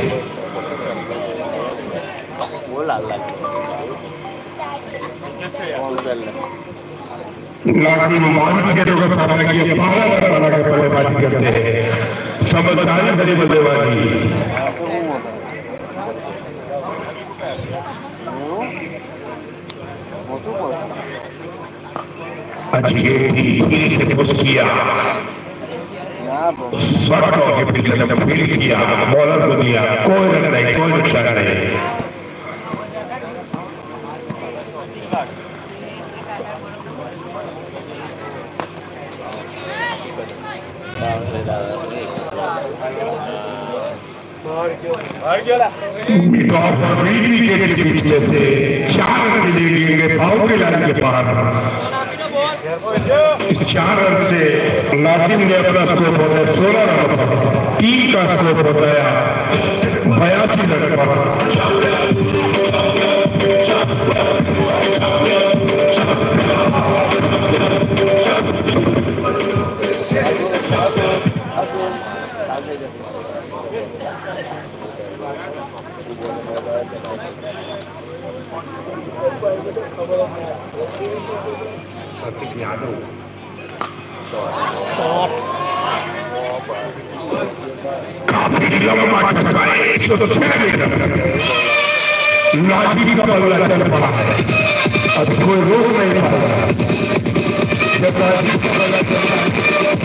लाजिम मानवी के का सामना किया, 12 रन बना के बल्लेबाजी करते हैं, समझदारी भरी बल्लेबाजी। अच्छी गेंद थी, धीरे से पुश किया, शॉर्ट के फील्डर ने फील्ड किया, बॉलर को दिया, कोई रन नहीं, कोई नुकसान नहीं। के पीछे से 4 रन ले लेंगे बाउंड्री लाइन के पार। इस 4 रन से नाजिम ने अपना स्कोर होता है 16 रन पर, टीम का स्कोर होता है 82 रन पर। काफी लंबा छक्का 106 मीटर, नाजिम का बल्ला चल पड़ा है, अब कोई रोक नहीं पाएगा। जब नाजिम का बल्ला चल रहा है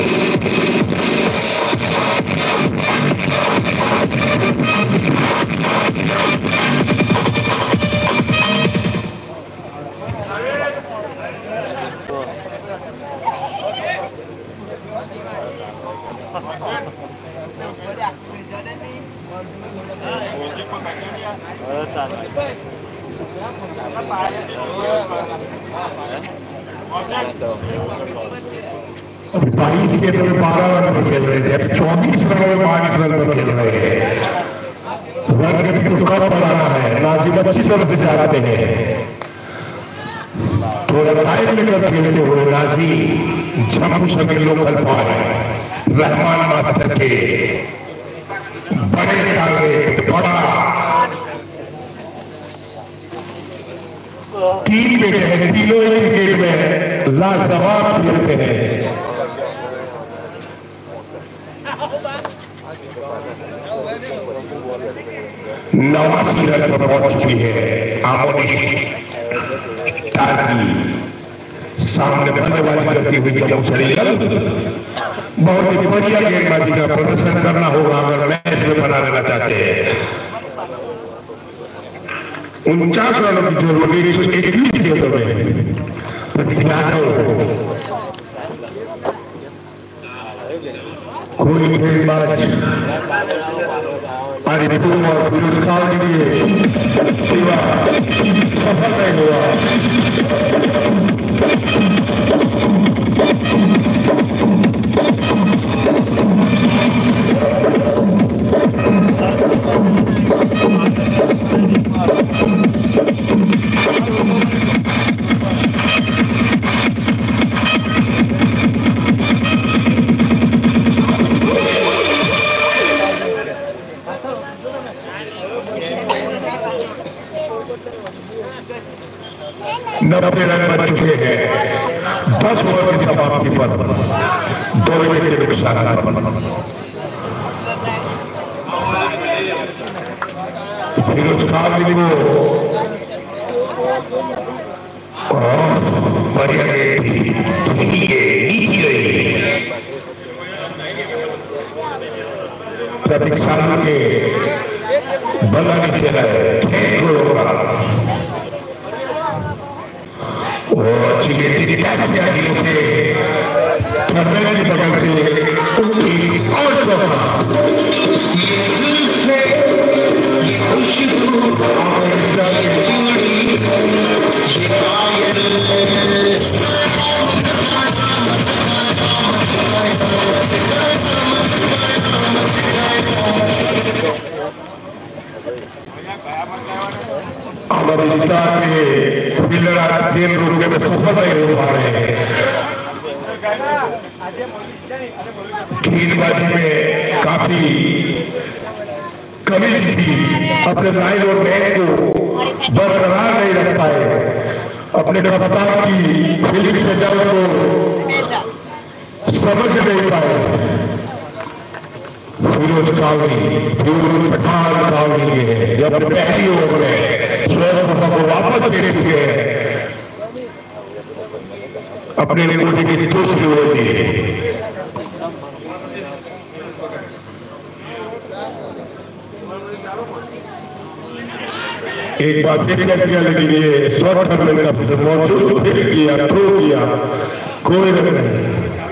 अभी 22 गेंदों में 12 रन पर खेल रहे थे, 24 रनों में 22 रन पर खेल रहे हैं। रन गति को कम बढ़ाना है, नाजिम अच्छी तरह से जाते हैं, थोड़ा टाइम लेकर खेलते हुए नाजिम जम्मू शहर लोकल पाए रहमान मास्टर के बड़े टारगेट, बड़ा 3 बेटे हैं, तीनों ही क्रिकेट में लाजवाब खेलते हैं। नवासी रन पर पहुंच चुकी है आमोनी टारकी। सामने बल्लेबाजी करती हुई जम्मू चंडीगढ़। बहुत ही बढ़िया गेंदबाजी का प्रदर्शन करना होगा अगर मैच में बना रहना चाहते हैं। 49 रनों की जरूरत है 121 गेंदों में। कोई गेंदबाज अरिपुर और फिरोज खान के सिवा सफल नहीं हुआ। नब्बे रन बन चुके हैं 10 ओवर की समाप्ति पर 2 विकेट के नुकसान पर। फिरोज खान को बढ़िया गेंद थी, नीची रही। प्रतीक सालू के बल्ला नहीं खेला है, खेल को रोका। अच्छी गेंद किया करने की बगल से और अमरीका के फील्डर गेंद रोकने में सफल नहीं हो पा रहे हैं। गेंदबाजी में काफी कमी थी, अपने लाइन और बैट को बरकरार नहीं रख पाए। अपने कप्तान की फील्डिंग सजावट को समझ नहीं पाए। फिरोज पठान कावड़ी के जब पहली ओवर में शोएब को वापस देने के अपने कोटे की दूसरी ओवर दी। एक बार फिर किया, लेकिन ये शॉर्ट टर्म का मौजूद फिर किया, थ्रो किया, कोई रन नहीं।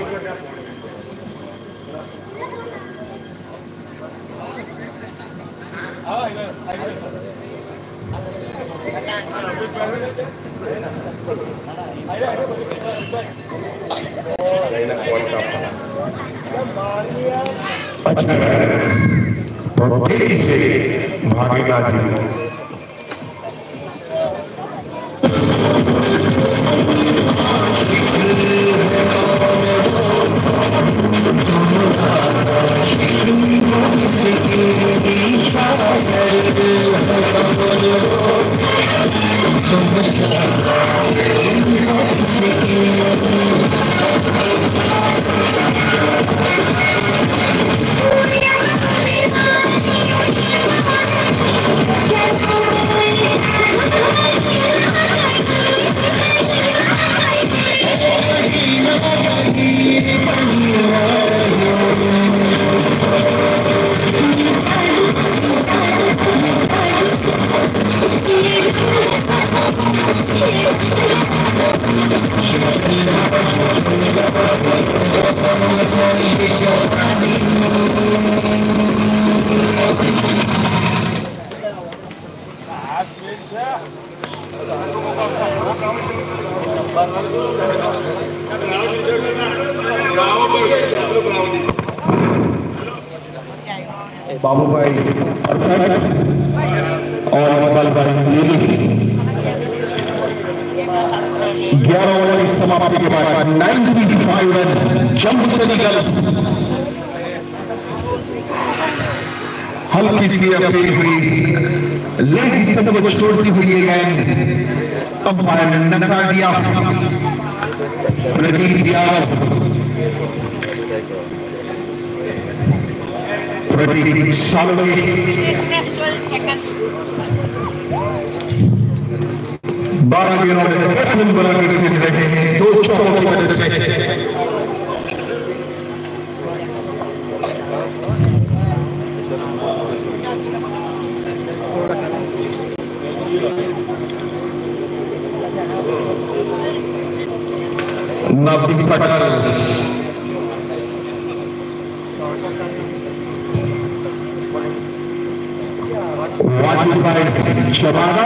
अच्छा तो तेजी से भागेगा जी। बाबू भाई और इकबाल भाई नीली 11 ओवर की समाप्ति के बाद 95 रन जम्मू चंडीगढ़ हल्की सी अपील हुई, लेग स्टंप को छोड़ती हुई ये गेंद अंपायर ने नकार दिया। प्रदीप यादव, प्रदीप सालोगे 12 गेंदों में 10 रन बनाकर खेल रहे हैं 2 चौकों की मदद से। नासिक पटेल, वाजिब भाई शबाना,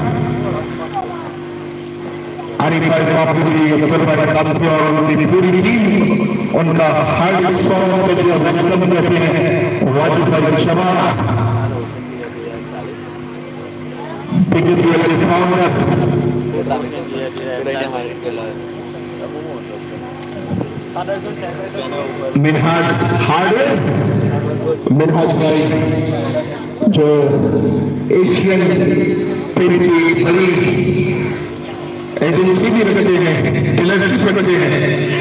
आरिफ भाई बापूरी, अब्दुल भाई कामती और उनकी पूरी टीम उनका हार्दिक स्वागत करते हैं, वेलकम करते हैं। Wajib bhai Shabana, big founder Minhaj hardware, Minhaj bhai जो एशियन पेंट की बड़ी एजेंसी भी रखते हैं, डीलरशिप रखते हैं।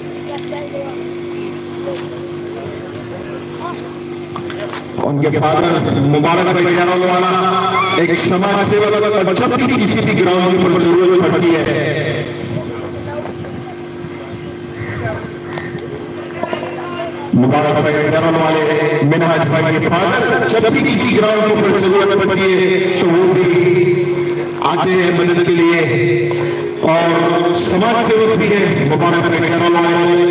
उनके फादर मुबारक भाई जानावाला एक समाज सेवक, और जब भी किसी भी ग्राउंड की पर जरूरत पड़ती है मुबारक भाई जानाल वाले मिनहाज भाई के फादर जब भी किसी ग्राउंड के ऊपर जरूरत पड़ती है तो वो भी आते हैं मदद के लिए, और समाज सेवक भी है मुबारक भाई जानाल वाले।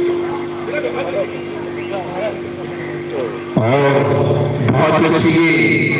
और बहुत अच्छी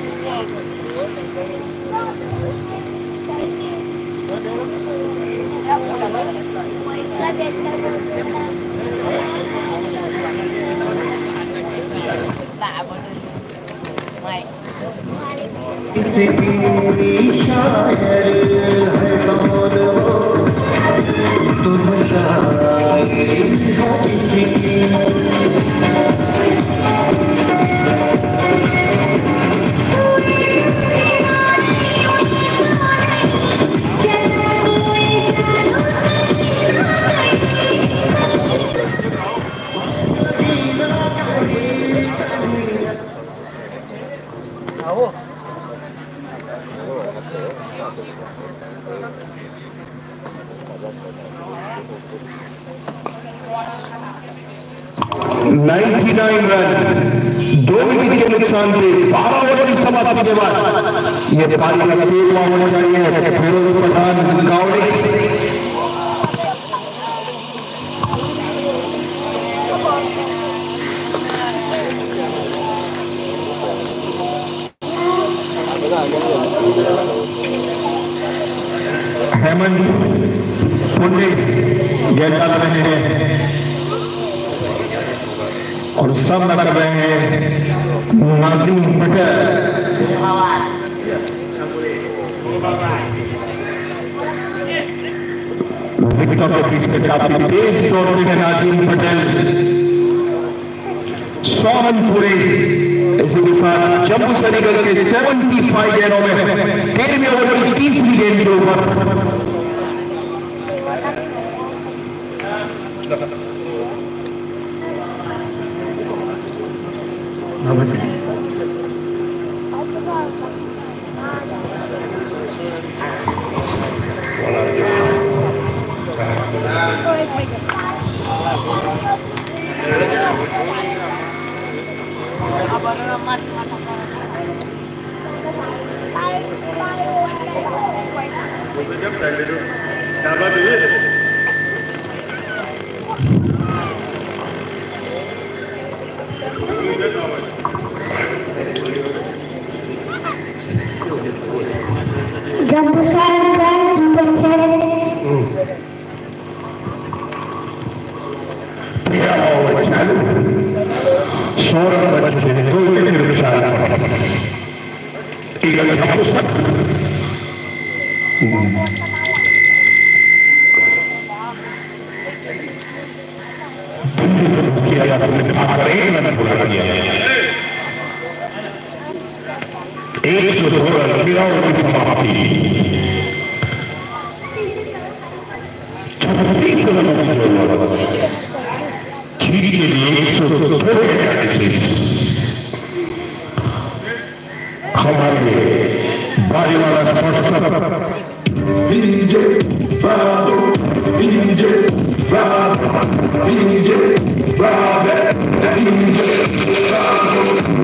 रन 2 विकेट के नुकसान पे 12 ओवर की समाप्ति के बाद ये पारी का 13वां होना चाहिए। फिरोज पठान गावड़े हेमंत पुंडे गेंद डाल रहे हैं और सामना कर रहे हैं नाजिम पटेल। विकेटों के बीच में काफी तेज दौड़ते हैं नाजिम पटेल। 100 रन पूरे। इसी के साथ जम्मू सलीगढ़ के 75 गेंदों में 13वें ओवर की तीसरी गेंद के ऊपर 102 रन क्रीड़ाओं की समाप्ति 36 रनों की जरूरत जीत के लिए 102 हमारे बारी वाला स्पर्शक इंजे ब्रावो इंजे ब्रावो इंजे ब्रावो इंजे bravo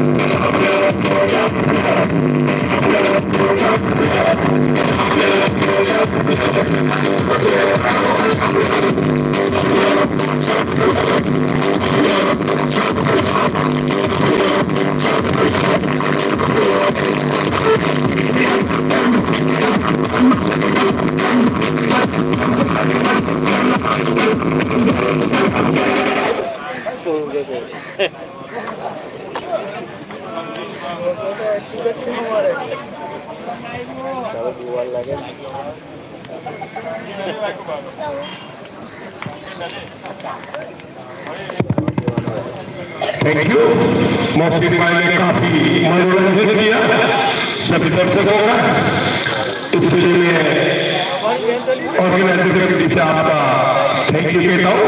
thank you. Mohsin bhai ने काफी मनोरंजन किया सभी दर्शकों का। इसके लिए ऑर्गेनाइजर कमेटी से आपका थैंक यू कहता हूँ।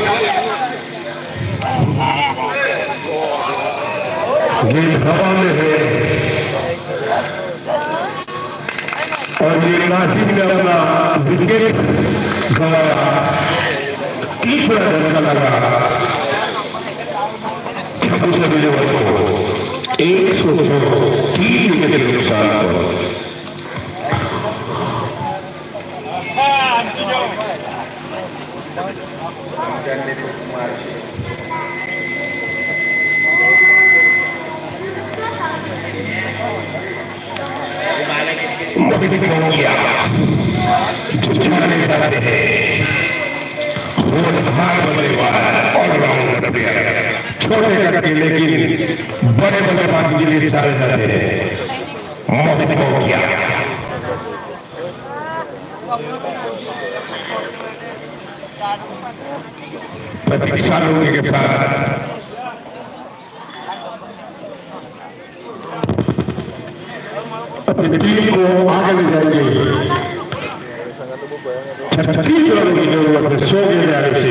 गेंद हवा में है और ये नासिक ने अपना विकेट गंवाया। तीसरा झटका लगा 103 विकेट के नुकसान पर। जो जाने जाते हैं ऑलराउंडर प्लेयर छोटे करके लेकिन बड़े बल्लेबाज के लिए चले जाते हैं। मोहित मोगिया प्रतीक्षा लोगों के साथ अपनी टीम को आगे ले जाएंगे। 36 रनों की जरूरत है 100 गेंद आने से।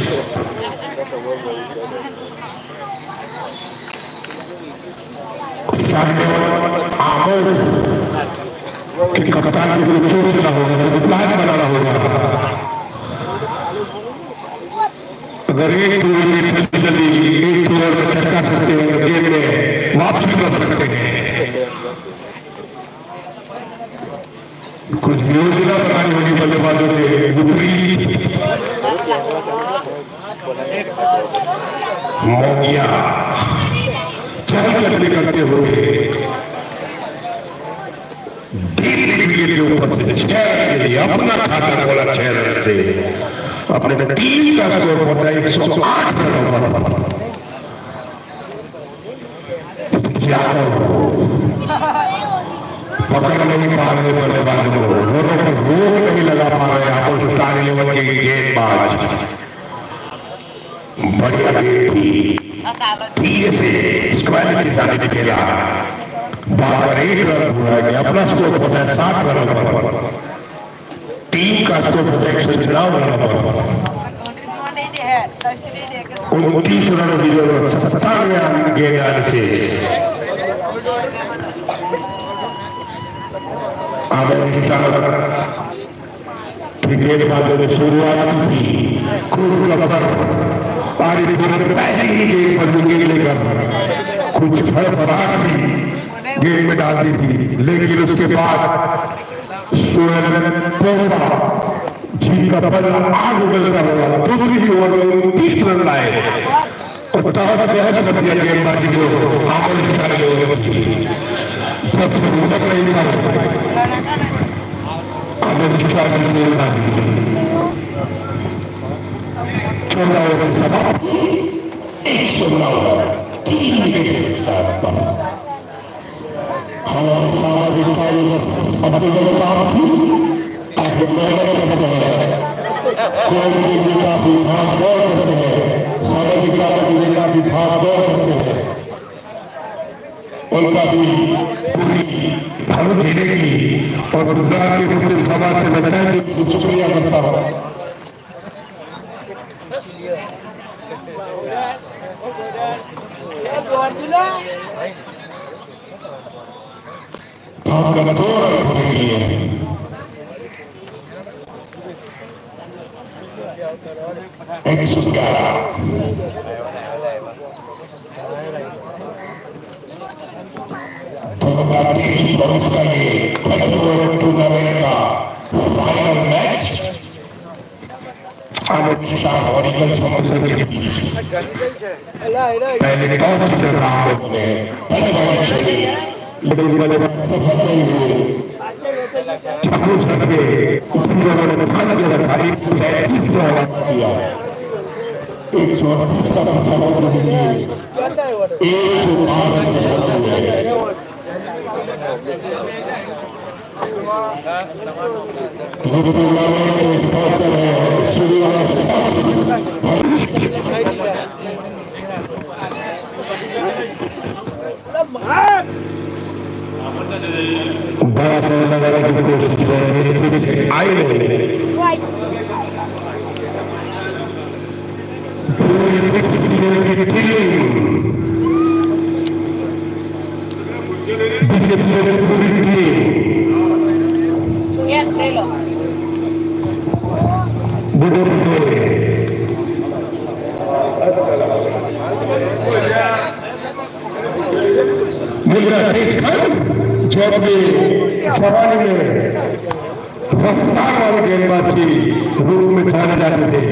कप्तान को सोचना होगा, प्लान बनाना होगा। अगर एक जल्दी एक ओवर में छक्का सकते हैं तो गेम में वापसी कर सकते हैं। कुछ योजना बनानी होगी बल्लेबाजों के विपरीत। मोगिया चहलकदमी करते हुए विकेट के ऊपर से 6 रन के लिए अपना खाता खोला 6 रन से अपने टीम का स्कोर पहुंचा 108 रनों पर। पकड़ नहीं पा रहे बल्लेबाज को, दोनों पर रोक नहीं लगा पा रहे यहाँ पर स्टार 11 के गेंदबाज। बढ़िया गेंद थी, धीरे से स्क्वायर की जाने खेला। बाबर 1 रन हुआ है, अपना स्कोर पहुंचा 60 रनों पर। टीम का स्कोर पहुंचा 109 रनों पर। 29 रनों की जरूरत 97 गेंद आने से। गेंदबाजों ने शुरुआत की थी पहले ही गेंद पर विकेट लेकर कुछ फड़फड़ाहट भी गेंद में डाल दी थी, लेकिन उसके बाद जीत का बल्ला आग उगलता हुआ दूसरी ही ओवर में 30 रन लाए और तहस बहस कर दिया गेंदबाजी को। आमोल सितारे लोगों की जब उमर नहीं था आमोल सितारे गेंदबाजी 14 ओवर समाप्ति 109 3 विकेट के साथ। उनका भी पूरी भाव देने की और गुजरात के मुस्लिम समाज से मैं तहे दिल से शुक्रिया करता हूँ। टूर्नामेंट का फाइनल मैच अमित शाह हॉरिकल समोसे के बीच पहले टॉस चल रहा है बल्लेबाजी चली लेकिन बल्लेबाज सफल नहीं हुए चाकू छक्के स्पिनरों ने ध्यान के रखा 135 का आगाज किया 138 का प्रचार किए 105 हुए स्पॉन्सर है श्रीवाला लगाने की कोशिश है आई नहीं जो अपनी जवानी में रफ्तार वाले गेंदबाज की रूप में जाने जाते थे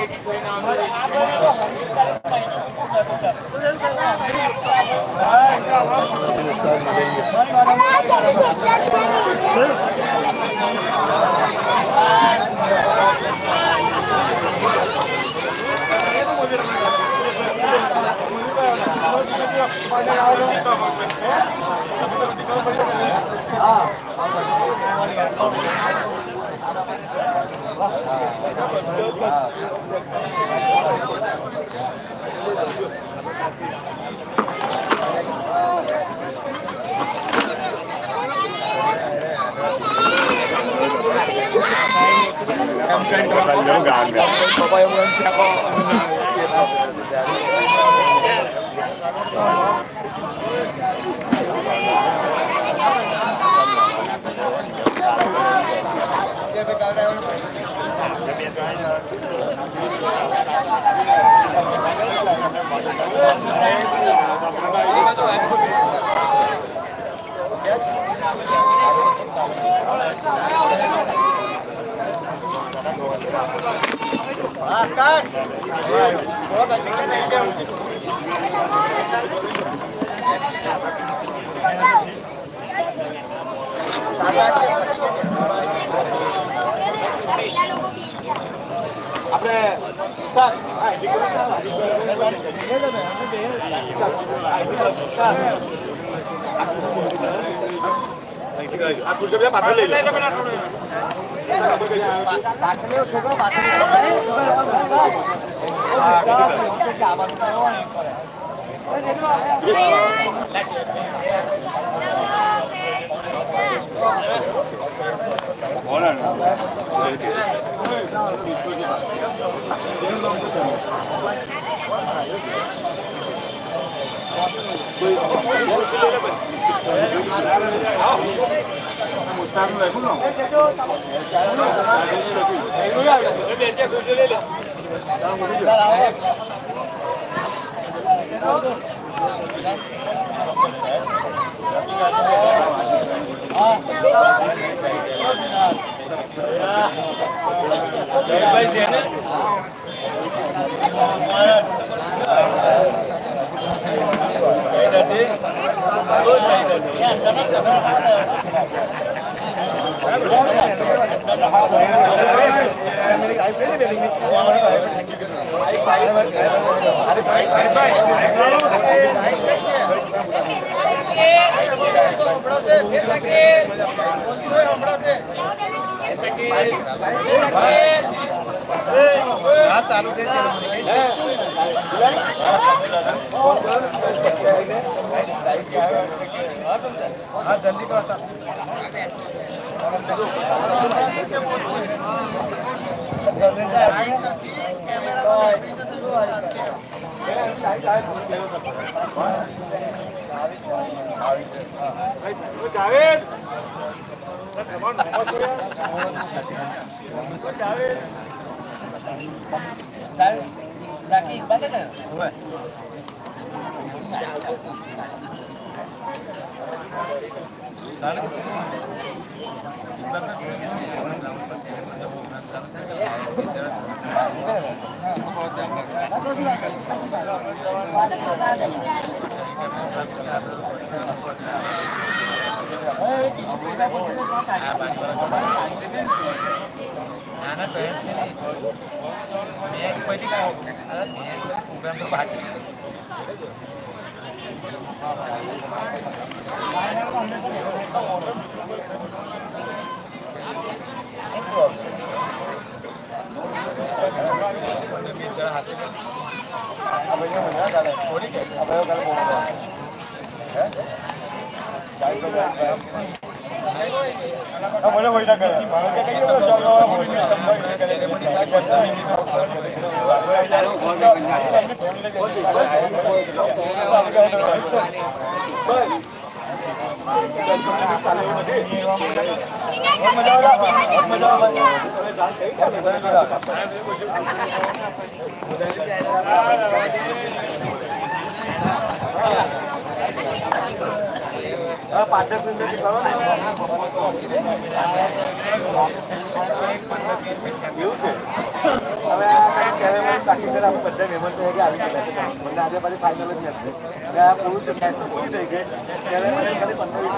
હવે આ बाकी जर आपण बद्दल मेमन तो आधी केलं म्हणजे आधी पाहिजे फायनलच घेतलं त्या पूर्ण मॅच पूर्ण आहे की त्याला मला खाली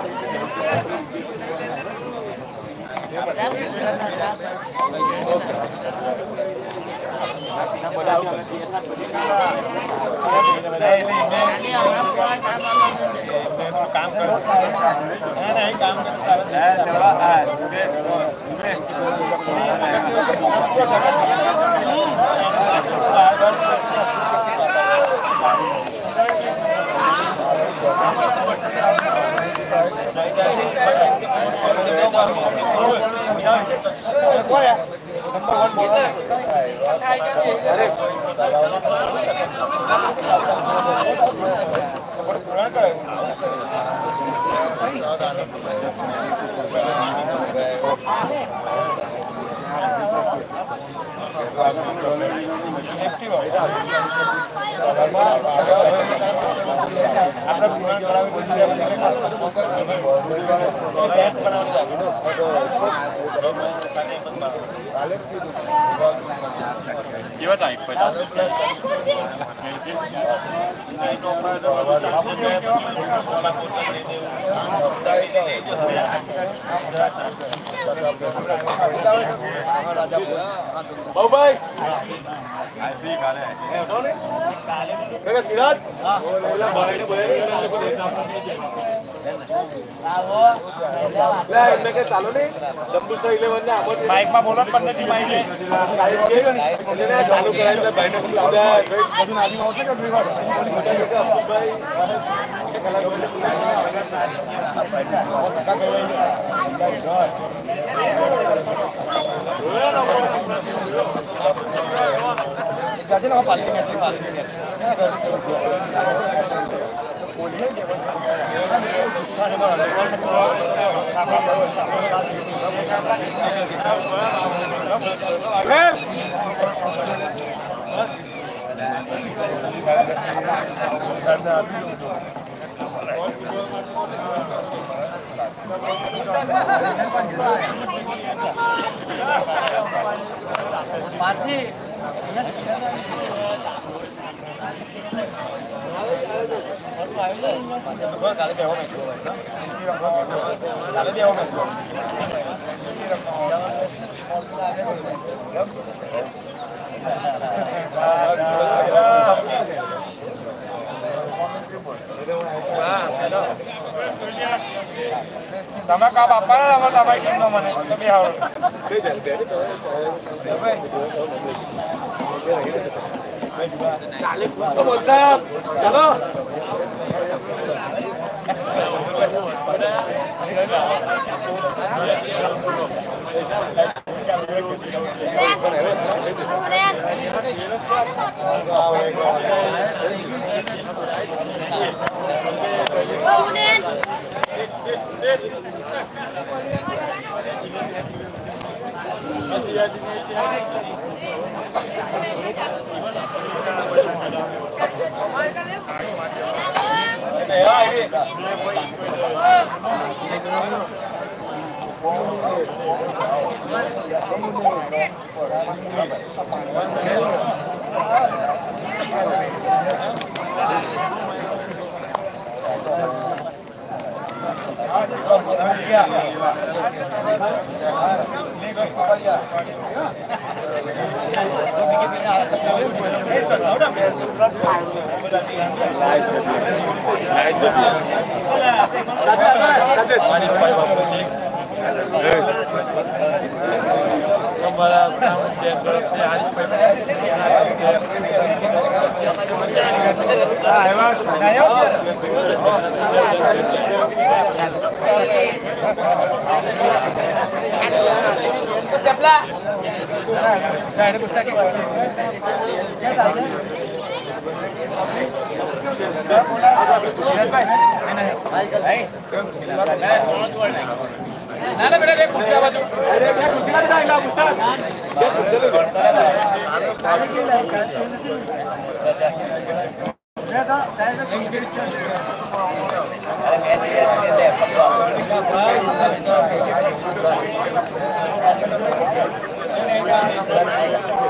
11 बाइक में बोलो 15 टी माइल चालू करायला बाहेर अजून आधी होतं का तुम्ही Tama apa nama itu namanya? Tapi harus. Chalo.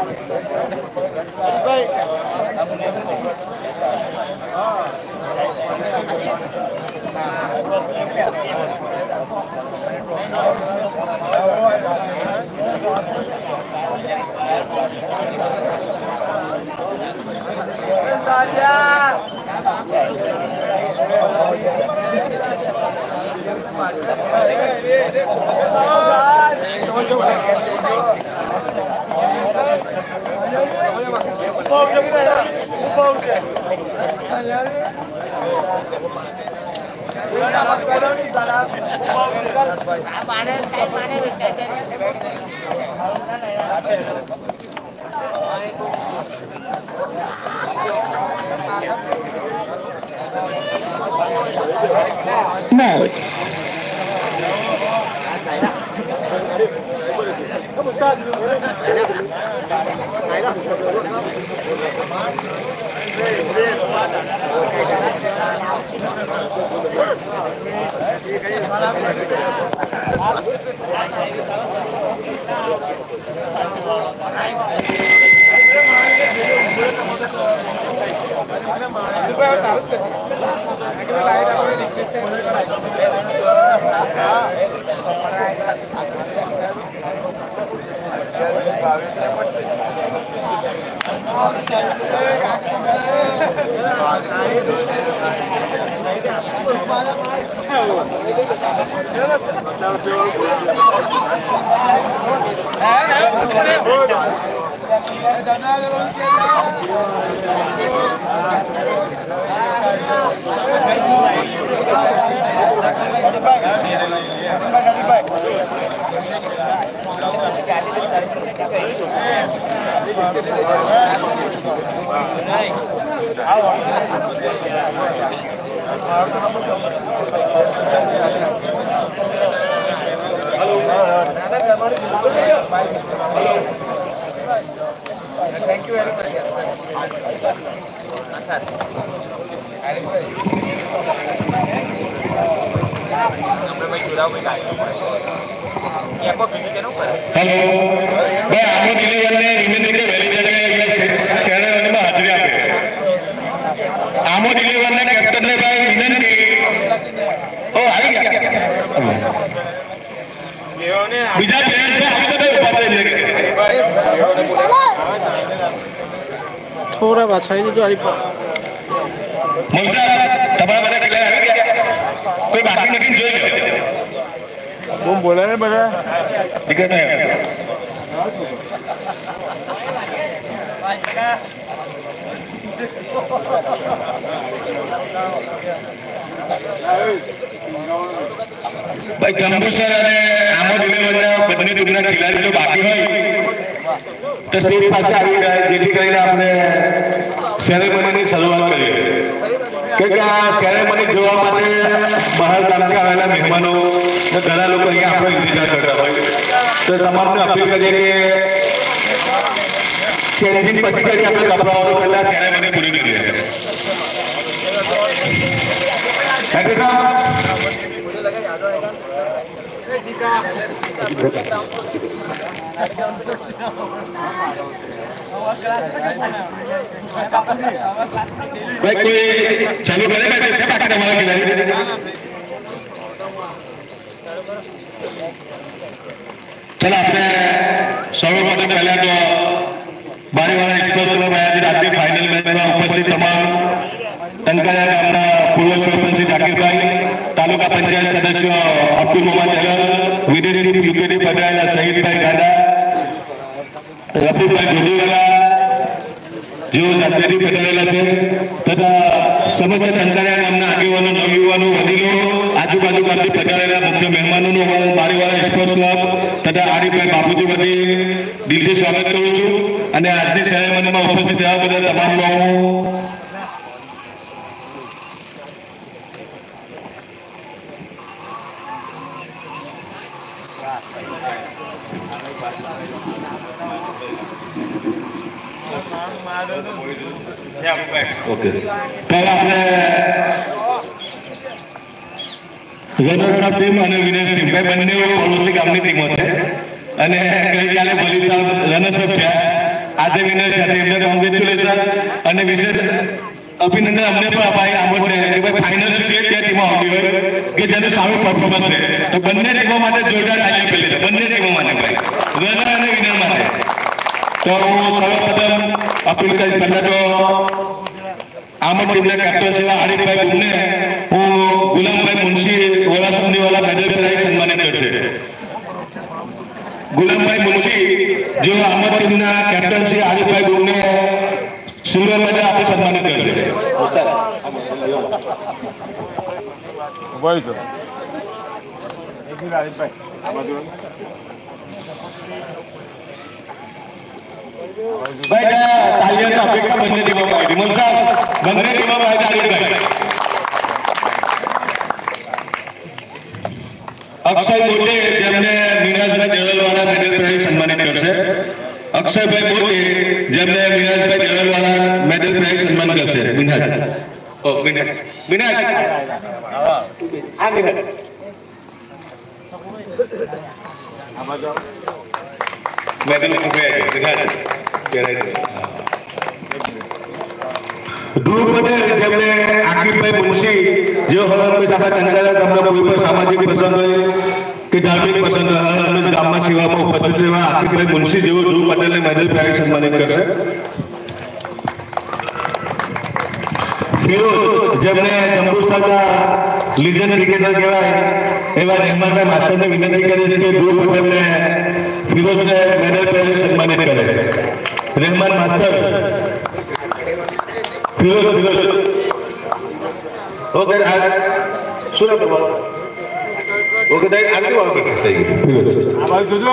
थोड़ा बाछा है जो कोई बाकी नहीं जो तुम बोला ना बड़ा दिक्कत है भाई जंबूसर અને આમોદ વિલેવરના બંને ટીમના ખેલાડી જો બાકી હોય તો સ્ટેજ પાસે આવી જાય જેથી કરીને આપણે સેરેમનીની શરૂઆત કરીએ કે આ સેરેમની જોવા માટે બહાર ગામથી આવેલા મહેમાનો ને ઘણા લોકો અહીંયા આપણો ઇંતજાર કરતા હોય તો તમામને અપીલ કરીએ કે ચેન્જિંગ પછી કરી આપણે કપડાઓનો પહેલા સેરેમની પૂરી કરીએ થેન્ક યુ સર भाई कोई चालू करेगा कैसे बाकी हमारा खिलाड़ी चलो आपने सर्वप्रथम पहले तो बारीवाला एक्सप्रेस क्लब आयोजित આજની ફાઇનલ મેચમાં ઉપસ્થિત તમામ ટંકારા ગામના પૂર્વ સરપંચ જાકીરભાઈ તાલુકા પંચાયત સદસ્ય અબ્દુલ મોહમ્મદ જલાલ વિદેશ ટીમ યુકેટી પધારેલા શહીદભાઈ ગાડા રફીકભાઈ ગોડીવાલા जो जात्रेથી પધારેલા છે તથા સમસ્ત ટંકારા ગામના આગેવાનો નવયુવાનો વડીલો આજુબાજુ ગામથી પધારેલા મુખ્ય મહેમાનોનું હું બારીવાલા એક્સપ્રેસ ક્લબ તથા આરીફભાઈ બાપુજી વતી દિલથી સ્વાગત કરું છું અને આજની સેરેમનીમાં ઉપસ્થિત થયા બદલ તમામનો હું ओके पहला આપણે રનર્સઅપ ટીમ અને વિનર્સ ટીમ બે બંને પડોશી ગામની ટીમો છે અને ગઈકાલે ભલી સાહેબ રનર્સઅપ થયા આજે વિનર છે એમને કોંગ્રેચ્યુલેશન અને વિશેષ અભિનંદન અમને પણ અપાય આમોદને કે ભાઈ ફાઇનલ સુધી ત્યાં ટીમો આવતી હોય કે જેનું સારું પરફોર્મન્સ રહે તો બંને ટીમો માટે જોરદાર તાલીઓ પેલી બંને ટીમો માટે ભાઈ રનર અને વિનર માટે તો હું સર્વપ્રથમ અપીલ કરીશ પહેલા તો આમોદ ટીમના કેપ્ટન છે આરીફભાઈ ગુમને હું ગુલામભાઈ મુનશી ઓલા સમજીવાલા મેડલ પ્રાઇઝ સન્માનિત કરશે गुलामभाई मुंशी जो आमद टीमना कैप्टन श्री आरिफभाई गुमने सिल्वर मेडल आपे सम्मानित करशे भाई तालियां तो अपेक्षा बंने टीमों में विमल साहब बंने टीमों में आरिफभाई अक्षय मोटे जेमने मीनाजभाई देवलवाला मेडल प्राइज सम्मानित करशे अक्षयभाई मोटे जेमने मीनाजभाई देवलवाला मेडल प्राइज सम्मान करशे मिनाज ओ मिनाज मिनाज आ मिनाज मेडल खूबे मिनाज केराय ध्रुव पटेल जेमने आकिबभाई मुंशी जो हमेशा आपણા તનગાલા ગામના કોઈ પણ સામાજિક પ્રસંગ હોય કે ધાર્મિક પ્રસંગ હોય હંમેશા ગામમાં સેવામાં ઉપસ્થિત રહેવા આકિબભાઈ મુંશી જેવો ધ્રુવ પટેલને મેડલ પ્રાઇઝ સન્માનિત કરશે ફિરોઝ જેમણે જંબુસરના લીજેન્ડ ક્રિકેટર કહેવાય એવા રહેમાનભાઈ માસ્ટરને વિનંતી કરીશ કે ધ્રુવ પટેલને ફિરોઝને મેડલ પ્રાઇઝ સન્માનિત કરે રહેમાન માસ્ટર फिरोज ओके सुनो ओके दाई आगे वाला कर सकते हैं फिरोज आवाज सुनो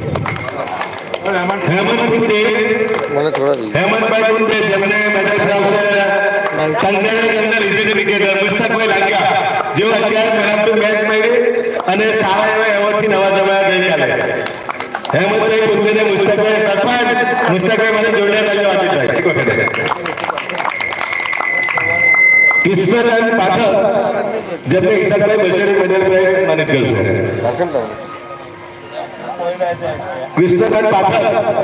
हेमंत कुंडे મને થોડા हेमंत भाई कुंडे જેમને મેડલ પ્રાપ્ત કંડેર અંદર લીઝેન્ડ ક્રિકેટર મુસ્તકભાઈ લાગ્યા જેઓ અત્યારે મેરામની મેચ મારી અને સારા એવા એવોર્ડથી નવાજવાયા ગઈકાલે हेमंतભાઈ कुंडेને મુસ્તકભાઈ સરપંચ મુસ્તકભાઈ મને જોડે લાગ્યો આપી થાય એક વખત कृष्णकांत पाठक जबने ईसाकभाई बशेरे मेडल प्राइज सम्मानित करशे कृष्णकांत पाठक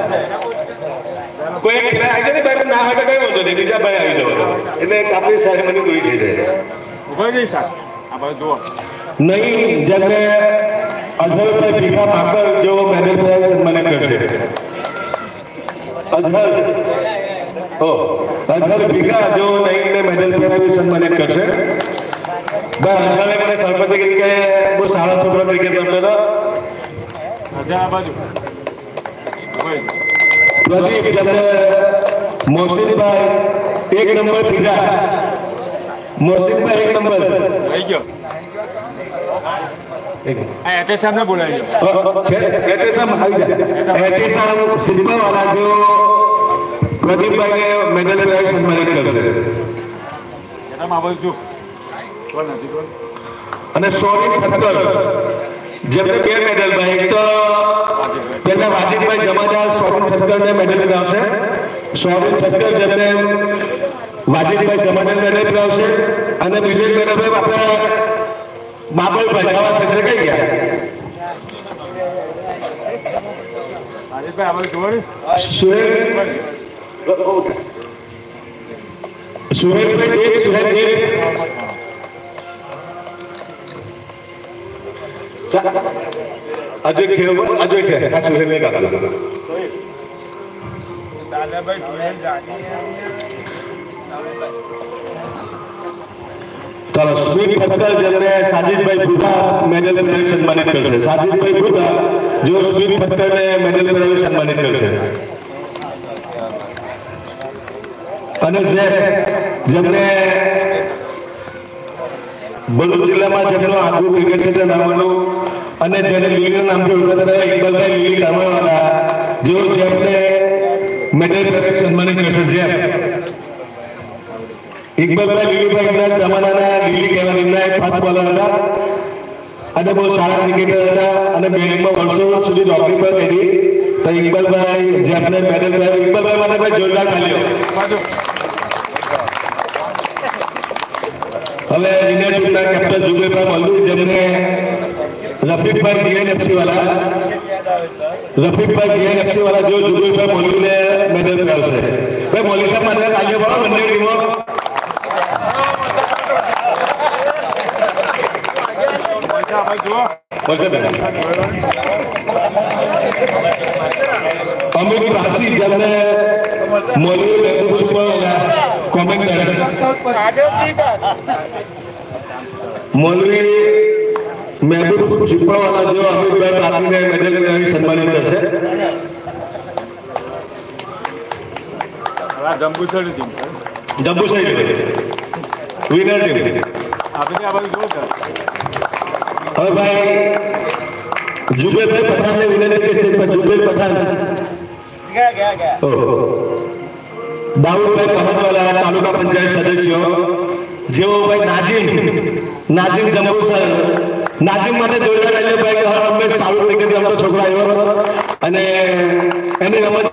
कोई एक खेला आई जाए भाई ना હોય તો કઈ વાંધો નહીં બીજા ભાઈ આવી જાવ એટલે આપણી સેરેમની પૂરી થઈ જાય ઉભા જઈ સા આ ભાઈ જુઓ નહીં જબને અઝહરભાઈ ભીખા માકર जो मेडल प्राइज सम्मानित करशे अजहर भीखा जो नई ने मेडल प्राइज सम्मानित करशे अजहरे મને સરપંચે કીધું કે બહુ સારા છોકરા ક્રિકેટ રમતો હતો અજય આ બાજુ પ્રદીપ જેમણે મોહસિનભાઈ એક નંબર ભીખા મોહસિનભાઈ એક નંબર આવી ગયો एहतेशाम ने बोला एहतेशाम सिनेमा वाला जो प्रदीप भाई ने मेडल प्राइज सम्मानित करशे અને સોરી ઠક્કર જેમને બે મેડલ ભાઈ એક તો પહેલા વાજીદભાઈ જમાદાર સોરી ઠક્કરને મેડલ અપાવશે સોરી ઠક્કર જેમને વાજીદભાઈ જમાદાર મેડલ અપાવશે અને બીજો એક મેડલ ભાઈ આપણે માબલભાઈ આવા ક્ષેત્રે કઈ ગયા વાજીદભાઈ આપણે જોડે सुहेल पे एक सुहेल एक अजय छे आ सुहेल ने कापतो दादाभाई सुहेल जानी चलो स्वीट पत्थर जेमने साजिदभाई भूटा मेडल प्राइज सम्मानित करशे साजिदभाई भूटा जो स्वीट पत्थर ने मेडल प्राइज सम्मानित करशे અને જેમને ભરૂચ જિલ્લામાં જેમનો આગવું ક્રિકેટ સેન્ટર નામનું અને જેને લીલીના નામથી ઓળખાતા હતા ઇકબાલભાઈ લીલી કામવાળા જેઓ જેમને મેડલ પ્રાઇઝ સન્માનિત કરશે જેમ ઇકબાલભાઈ લીલીભાઈના જમાનાના લીલી કહેવાના એક ફાસ્ટ બોલર હતા અને બહુ સારા ક્રિકેટર હતા અને બેંગમાં વર્ષો સુધી નોકરી પર કરી તો ઇકબાલભાઈ જેમને મેડલ પ્રાઇઝ ઇકબાલભાઈ માટે ભાઈ જોરદાર તાલીઓ હવે ઇન્ડિયન ટીમના કેપ્ટન જુબેરભાઈ મલ્લુ જેમને રફીકભાઈ જીએનએફસી વાળા રફીકભાઈ જીએનએફસી વાળા જો જુગલભાઈ મોલીને મેડલ મેળવશે. ભાઈ મોલી સાહેબ માટે તાલીઓ પાડો બંને ટીમો. અમિત રાશિ જેમને મોલી મહેબૂબ સુપર કોમેન્ટર મૌલવી મહેબૂબ સુપરવાલા જો અમિતભાઈ પ્રાચીને મેડલ મેળવી સન્માનિત કરશે. જંબુસરી વિનર ટીમ. હવે ભાઈ જુબેરભાઈ પઠાણને વિનંતી કે સ્ટેજ પર જુબેર પઠાણ દાઉદભાઈ કહતવાલા તાલુકા પંચાયત સદસ્યો જેવો ભાઈ નાજીમ જંબુસર નાજીમ માટે જોરદાર એટલે ભાઈ કે હર હંમેશ સારું ક્રિકેટ રમતો છોકરો આવ્યો અને એની રમત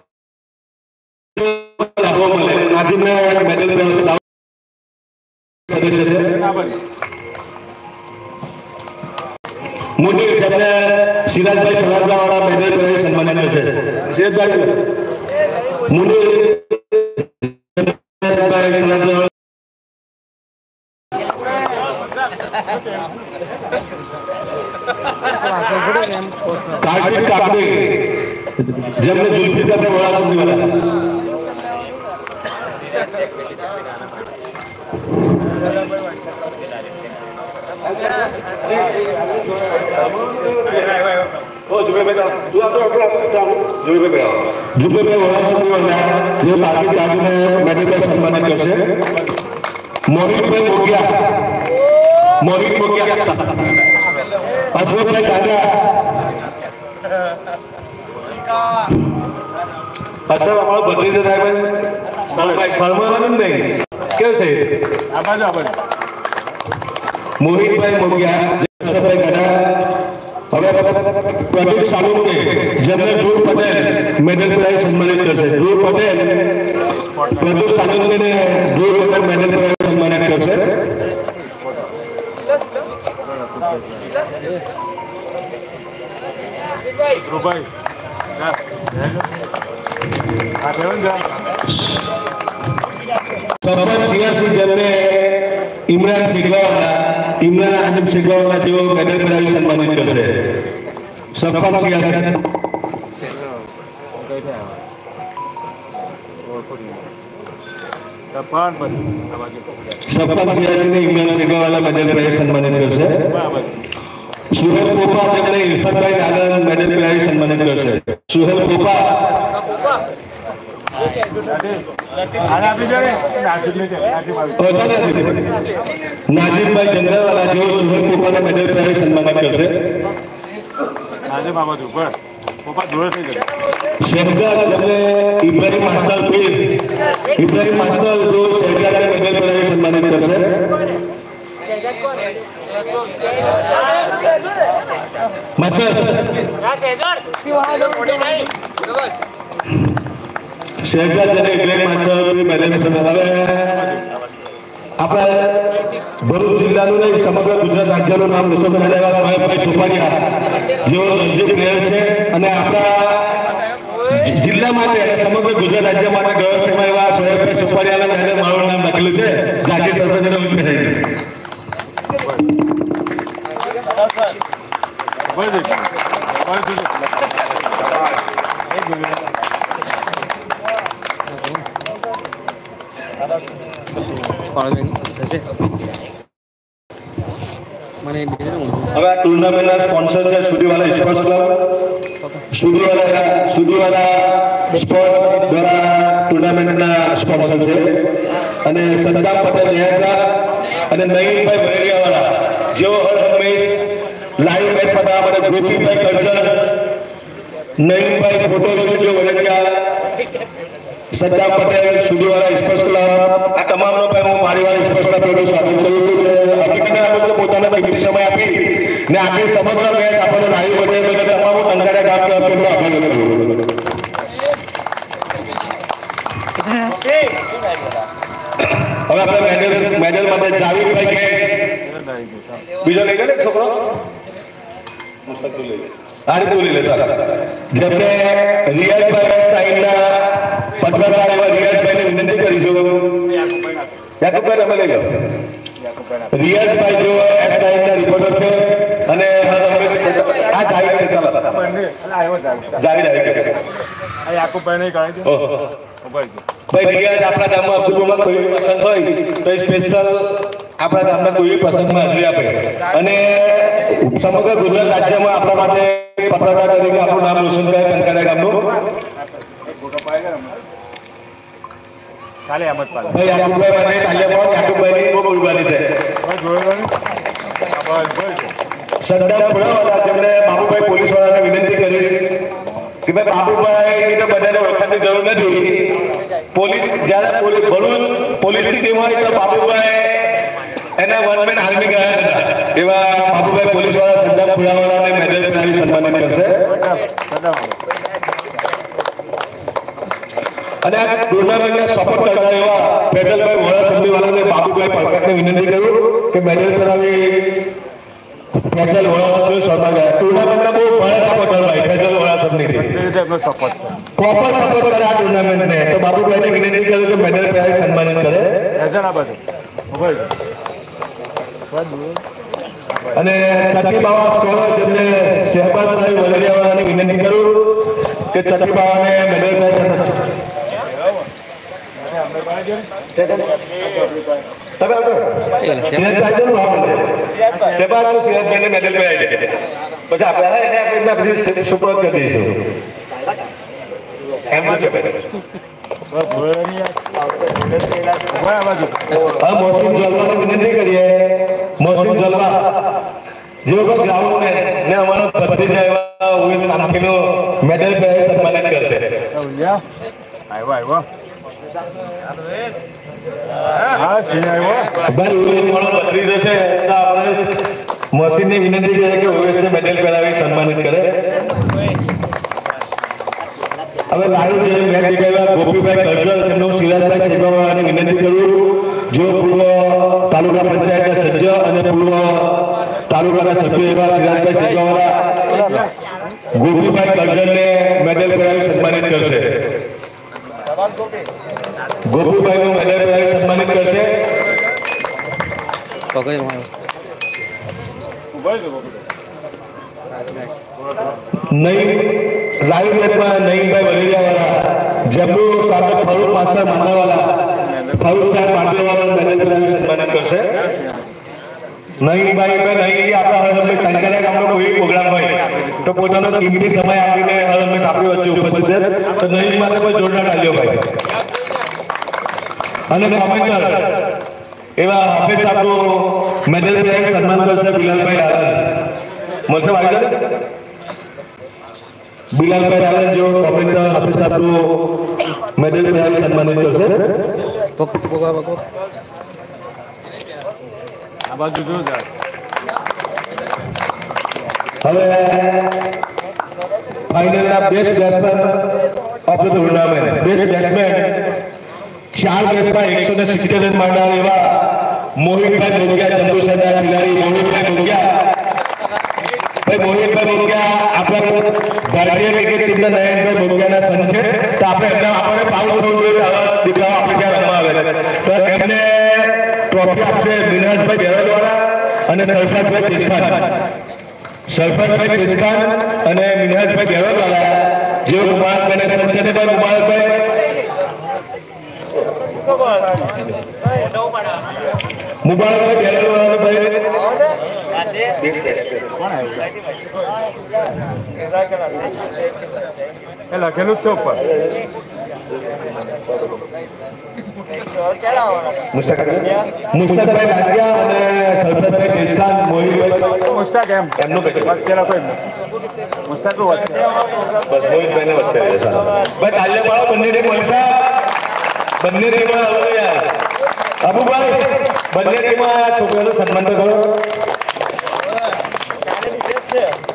લાભો મળે. નાજીમને મેડલ મેળવશે સદસ્ય છે. મુનીર જેમને સિરાજભાઈ સલાદરા વાળા મેડલ મેળવી સન્માનિત કરશે. સિરાજભાઈ મુનીર સલાદરા કાર્તિક કાકડી જેમને જુલ્ફિકાર વડા સમજીવાલા જુગલભાઈ વડા સમજીવાલા જે કાર્તિક કાકડીને મેડલ સન્માનિત કરશે. મોહિતભાઈ મોગિયા અશોકભાઈ કાકા અસર અમારો ભત્રીજો થાય ભાઈ શર્માવાનું નહીં કેવું છે મોહિતભાઈ મોગિયા અશોકભાઈ કાકા. હવે પ્રદીપ સાલુકે જેમને ધ્રુવ પટેલ મેડલ પ્રાઇઝ સન્માનિત કરશે. ધ્રુવ પટેલ પ્રદીપ સાલુકેને ધ્રુવ પટેલ મેડલ પ્રાઇઝ સન્માનિત કરશે. સરપંચ સિયાસી જેમને ઇમરાન આદમ શેખવાવાલા જેઓ મેડલ મેળવી સન્માનિત કરશે. સરપંચ સિયાસી ઇમરાન શેખવાવાલા મેડલ મેળવી સન્માનિત કરશે. સુહેલ પોપા જેમને ઇરફાનભાઈ નાગર મેડલ મેળવી સન્માનિત કરશે. સુહેલ પોપા નાજીમભાઈ જંગલવાલા જેઓ સુહેલ પોપાને મેડલ મેળવી સન્માનિત કરશે. શહેજાદ જેમને ઇબ્રાહિમ માસ્ટર જો શહેજાદને મેડલ મેળવી સન્માનિત કરશે. શહેજાદ અને ઇબ્રાહિમ માસ્ટર મેડલ હવે આપણે ભરૂચ જિલ્લાનું નહીં સમગ્ર ગુજરાત રાજ્યનું નામ રોશન કરેલા એવા સોહેબભાઈ સોપારિયા જેઓ રણજી પ્લેયર છે અને આપણા જિલ્લા માટે અને સમગ્ર ગુજરાત રાજ્ય માટે ગયો સમય એવા સોહેબભાઈ સોપારિયાના મેડલ મારું નામ લખેલું છે. જાગીર સરપંચને ઉભી થઈ હવે આ ટુર્નામેન્ટના સ્પોન્સર છે Sudiwala sports club. Sudiwala sports દ્વારા ટુર્નામેન્ટના સ્પોન્સર છે અને સદ્દામ પટેલ નેહરા અને નઈમભાઈ વરેડિયાવાળા જેઓ હર હંમેશ લાઈવ મેચ બતાવવા માટે ગોપીભાઈ કરજણ નઈમભાઈ photo studio Varediya Saddam Patel Sudiwala sports club આ તમામનો પણ હું મારીવાલા સ્પોર્ટ્સ ક્લબ દ્વારા સ્વાગત કરું છું. હકીકતમાં આપણે પોતાના કિંમતી સમય આપી ને આખી સમગ્ર મેચ આપણને લાઈવ બતાવી એટલે તમામ ટંકારા ગામ ક્લબ કેટલો આભાર વ્યક્ત કરું. હવે આપણે મેડલ માટે જાવીદભાઈ કે બીજો લઈ ગયો ને છોકરો મુસ્તકબીલ લઈ ગયો. આરે બોલી લે ચાલો જેમને રિયાઝભાઈ સ્ટાઇલના પત્રકાર એવા રિયાઝભાઈને વિનંતી કરીશું યાકુબભાઈ તમે લઈ લો રિયાઝભાઈ જો સ્ટાઇલના રિપોર્ટર છે અને આ જાહેર છે ચાલો જાહેર આવી છે આ યાકુબભાઈ નહીં કરે ભાઈ રિયાઝ આપણા ગામમાં અબ્દુલમાં કોઈ પસંદ હોય તો સ્પેશિયલ આપણા ગામના કોઈ પ્રસંગમાં હાજરી આપે અને સમગ્ર ગુજરાત રાજ્યમાં આપણા માટે પત્રકાર તરીકે આપણું નામ રોશન કરે કંકારા ગામનું કાલે અહેમદ પાલ ભાઈ યાકુબભાઈ માટે તાલિયા પાડો યાકુબભાઈની બહુ બોલવાની છે સરદાર પુરાવાલા જેમને બાબુભાઈ પોલીસવાળાને વિનંતી કરીશ કે ભાઈ બાબુભાઈ તો બધાને ઓળખવાની જરૂર નથી પોલીસ જ્યારે ભરૂચ પોલીસની ટીમ હોય તો બાબુભાઈ એના વનમેન આર્મી ગયા હતા એવા બાબુભાઈ પોલીસવાળા સરદાર પુરાવાલાને મેડલ પહેરાવી સન્માનિત કરશે અને આ ટુર્નામેન્ટને સપોર્ટ કરતા એવા ફેડરલભાઈ વોરા સંધીવાલાને બાબુભાઈ પડકારને વિનંતી કરું કે મેડલ પહેરાવી ફેડરલ વોરા સંધીનું સન્માન કરે ટુર્નામેન્ટના બહુ ભારે સપોર્ટર ભાઈ ફેડરલ વોરા સંધીથી સપોર્ટ છે પ્રોપર સપોર્ટ કરે આ ટુર્નામેન્ટને તો બાબુભાઈને વિનંતી કરું કે મેડલ પહેરાવી સન્માનિત કરે અને ચકી બાવા સ્કોલર જેમને શહેબાજભાઈ વલડિયાવાળાની વિનંતી કરું કે ચકી બાવાને મેડલ પહેરાવી પછી આપણે સુપ્રત કરી દઈશું એમ તો મોસમ જલવાની વિનંતી કરીએ મોસમ જલવા જેવો કોઈ ગ્રાઉન્ડ ને અમારા ભત્રીજા એવા ઉમેશ કામઠીનો મેડલ પહેરાવી સન્માનિત કરશે આવ્યો ભત્રીજો છે તો આપણે મસીનને વિનંતી કરીએ કે ઉમેશને મેડલ પહેરાવી સન્માનિત કરે હવે લાઈવ જે મેચ દેખાડ્યા ગોપીભાઈ કરજલ તેમનું સિરાજભાઈ શેખવાળાને વિનંતી કરું જો પૂર્વ તાલુકા પંચાયતના સભ્ય અને પૂર્વ તાલુકાના સભ્ય એવા સિરાજભાઈ શેખવાળા ગોપીભાઈ કરજલને મેડલ પહેરાવી સન્માનિત કરશે ગોપીભાઈનું મેડલ પહેરાવી સન્માનિત કરશે નહીં લાઈવ મેચમાં નઈમભાઈ વલેરિયાવાળા જબલું સાથે ફરૂક માસ્ટર માંડવાવાળા ફરૂક સાહેબ માંડવાવાળા મેડલ પહેરાવી સન્માનિત કરશે નઈમભાઈ નહીં આપણા હર હંમેશ કંકારા ગામનો કોઈ પ્રોગ્રામ હોય તો પોતાનો કિંમતી સમય આપીને હર હંમેશ આપણી વચ્ચે ઉપસ્થિત છે તો નહીં માટે કોઈ જોરદાર તાળીઓ ભાઈ અને કોમેન્ટર એવા હાફિઝ સાહેબનું મેડલ પહેરાવી સન્માન કરશે બિલાલભાઈ લાલન મળશે ભાઈ બિલાલભાઈ લાલન જેવો કોમેન્ટર હાફિઝ સાહેબનું મેડલ પહેરાવી સન્માનિત કરશે હવે ફાઇનલના best batsman of the tournament best batsman 4 મેચમાં 170 રન મારનાર એવા મોહિતભાઈ મોગિયા જંબુસરના ખેલાડી મોહિતભાઈ મોગિયા ભાઈ મોહિતભાઈ મોગિયા આપણા ભારતીય ક્રિકેટ ટીમના નયનભાઈ મોગિયાના સન છે તો આપણે પાઉલ થવું જોઈએ આવા દીકરાઓ આપણે ત્યાં રમવા આવે તો એમને ટ્રોફી આપશે મિનહાજભાઈ બેરલવાળા અને સરફરાજભાઈ તેજખાન સરફરાજભાઈ તેજખાન અને મિનહાજભાઈ બેરલવાળા જેઓ મુબારકભાઈને સન છે ને ભાઈ મુબારકભાઈ મુબારકભાઈ બેરલવાળાને ભાઈ લખેલું જ છે ઉપર મુસ્તકભાઈ લાગ્યા અને સરફરાજભાઈ તેજખાન મોહિતભાઈ મુસ્તાક એમ એમનું કેટલું વચ્ચે લખો એમ મુસ્તાક વચ્ચે બસ મોહિતભાઈને વચ્ચે ભાઈ તાલ્ય પાડો બંને ટીમ મળશે બંને ટીમમાં આવો યાર અબુભાઈ બંને ટીમમાં છોકરાનું સન્માન તો કરો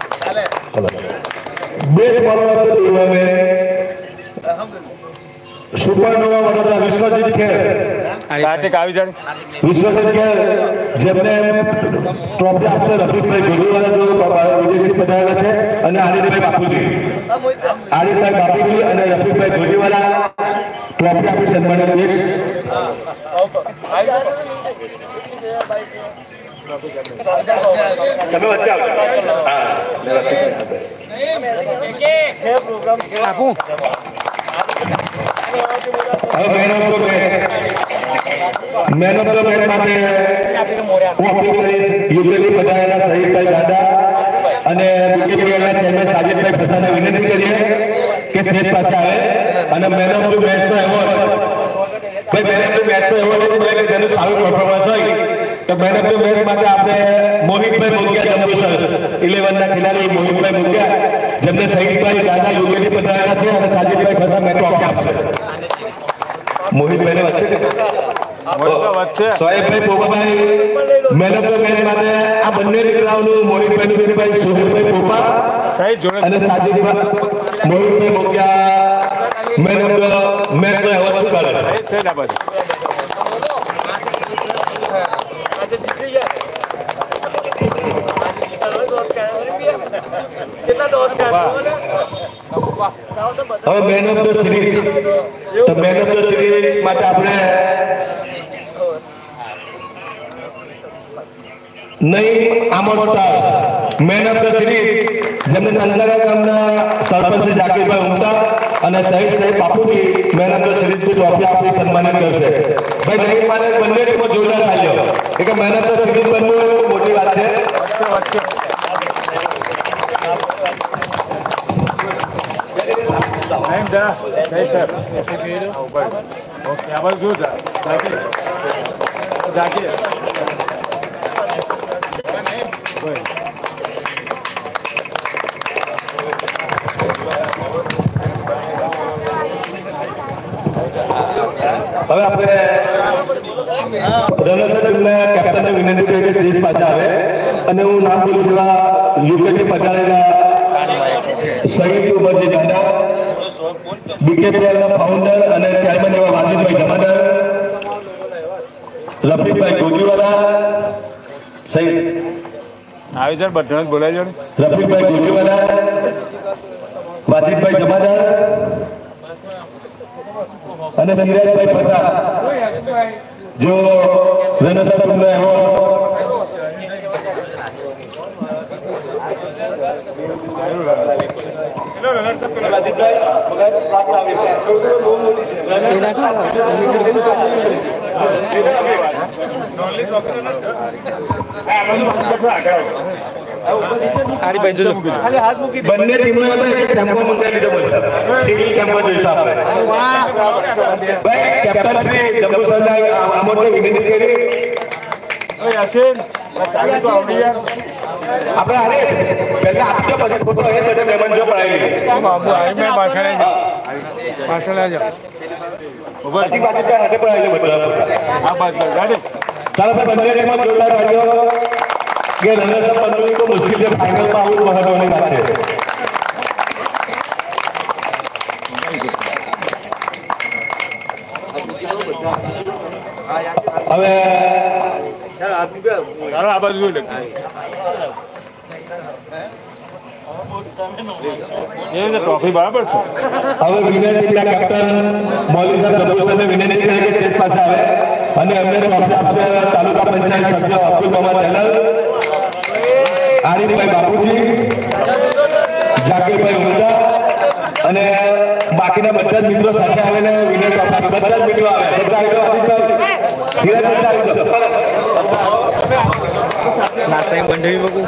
best bowler of the tournament Supernova Vadodara Vishwajeet Kher Vishwajeet Kher જેમને ટ્રોફી આપશે રફીકભાઈ ગોગીવાલા જો વિદેશથી પધારેલા છે અને આરિફભાઈ બાપુજી અને રફીકભાઈ ગોગીવાલા ટ્રોફી આપી સન્માનિત કરીશ. તમે વચ્ચે આવજો. હવે મેન ઓફ ધ મેચ માટે હું અપીલ કરીશ યુકેથી પધારેલા શહીદભાઈ દાદા અને બીકેપીએલના ચેરમેન સાજિદભાઈ ફસાને વિનંતી કરીએ કે સ્ટેજ પાસે આવે અને મેન ઓફ ધ મેચનો એવોર્ડ મેન ઓફ ધ મેચનો એવોર્ડ એ કે જેનું સારું પરફોર્મન્સ હોય તો મેન ઓફ ધ મેચ માટે આપણે મોહિતભાઈ મોગિયા જંબુસર 11 ના ખેલાડી મોહિતભાઈ મોગિયા જેમને શહીદભાઈ દાદા યુકેથી પધારેલા છે અને સાજિદભાઈ ફસા મેચ આપશે. મોહિતભાઈ વચ્ચે છે સોહેબભાઈ પોપાભાઈ મેન ઓફ ધ મેચ માટે આ બંને દીકરાઓનું મોહિતભાઈનું દીકરાભાઈ સોહેબભાઈ પોપા અને સાજિદભાઈ મોહિતભાઈ મોગિયા મેન ઓફ ધ મેચનો એવોર્ડ સ્વીકારે છે. હવે મેન ઓફ ધ સિરીઝ તો મેન ઓફ ધ સિરીઝ માટે આપણે નહીં Amod star man of the series જેમને નંદનગર ગામના સરપંચ જાકીરભાઈ ઉમતા અને શહીદ બાપુજી મેન ઓફ ધ સિરીઝની ટ્રોફી આપી સન્માનિત કરશે. ભાઈ નહીં મારે બંને ટીમો જોરદાર ચાલ્યો કે મેન ઓફ ધ સિરીઝ બનવું એ મોટી વાત છે. હવે આપણે રનર્સઅપ ટીમના કેપ્ટનને વિનંતી કરી કે સ્ટેજ પાછા આવે અને હું નામ બોલું છું યુકેથી પધારેલા શહીદ ઉમરજી દાદા બીકેપીએલના ફાઉન્ડર અને ચેરમેન એવા વાજીદભાઈ જમાદાર રફીકભાઈ ગોગીવાલા શહીદ આયોજન બધાને બોલાવજો ને. રફીકભાઈ ગોગીવાલા વાજીદભાઈ જમાદાર અને સિરાજભાઈ ફસા જો રનર્સઅપ ટીમનો એવોર્ડ બંને ટીમોએ એક ટેમ્પો મંગાવી લીધો બોલશે સિંગલ ટેમ્પો જોઈશું આપણે. ભાઈ કેપ્ટન શ્રી જંબુસરના આમોદને વિનંતી કરી આપણે આને પહેલા આપી દો પછી ફોટો એ બધા મહેમાન જો પડાવી પછી હાથે પડાવી બધા ચાલો ભાઈ બંને ટીમો જોરદાર વાગ્યો કે રનર્સઅપ બનવું તો મુશ્કેલ છે. ફાઇનલમાં આવું મહત્વની વાત છે. હવે આ બાજુ ટ્રોફી બરાબર છે. હવે વિનર ટીમના કેપ્ટન મૌલિક સાહેબ જંબુસરને વિનંતી કરી કે સ્ટેજ પાસે આવે અને અમને ટ્રોફી આપશે તાલુકા પંચાયત સભ્ય અબ્દુલ મોહમ્મદ હેલલ, આરિફભાઈ બાપુજી, જાકીરભાઈ ઉમદા અને બાકીના બધા જ મિત્રો સાથે આવીને વિનર ટ્રોફી બધા જ મિત્રો આવે બધા આવી સિરાજ બધા આવી નાસ્તા બંધાવી મૂકું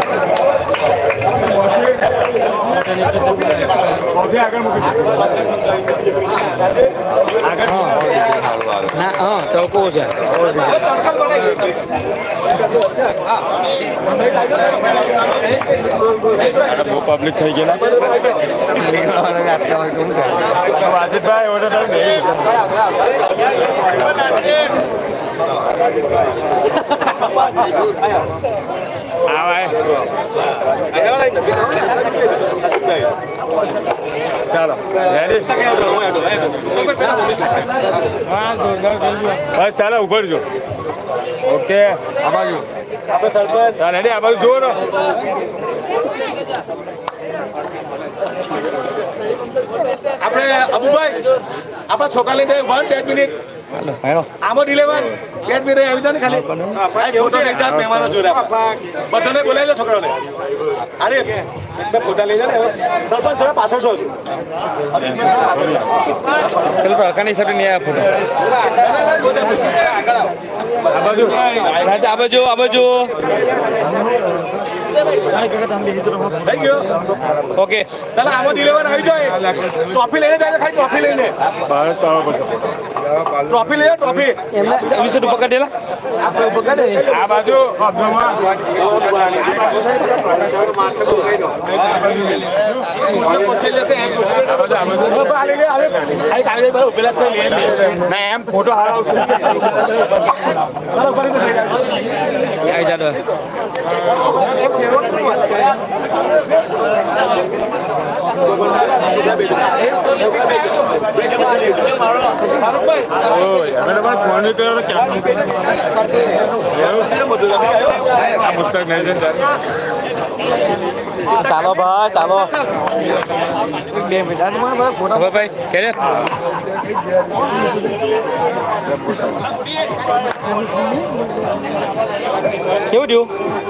ના હા ટકો છે. બહુ પબ્લિક થઈ ગયેલા વાજીદભાઈ આ ભાઈ ચાલો બસ ચાલો ઉભરજો ઓકે આ બાજુ આપણે સરપંચ રેડી આ બાજુ જુઓ ને આપણે અબુભાઈ આપણા છોકરા લઈને 1 મિનિટ આમાં ડિલેવર 2 મિનિટ આવી જાવ ને ખાલી ફોટો લઈ જાવ મહેમાનો જોડે બધાને બોલાવી લો છોકરાઓને અરે એકદમ ફોટા લઈ જાવ ને સરપંચ થોડા પાછળ છો પેલું અડકાની હિસાબે નહીં આવ્યા ફોટો આ બાજુ થઈ ગયો ઓકે ચાલો આમાં ડિલેવર આવી જાય ટ્રોફી લઈને જાય ખાલી ટ્રોફી લઈને ટ્રોફી લઈ ટ્રોફી એમને પકડેલા આ બાજુ એમ ફોટો ચાલો ભાઈ ચાલો 2 મિનિટ ભાઈ કે કેવું થયું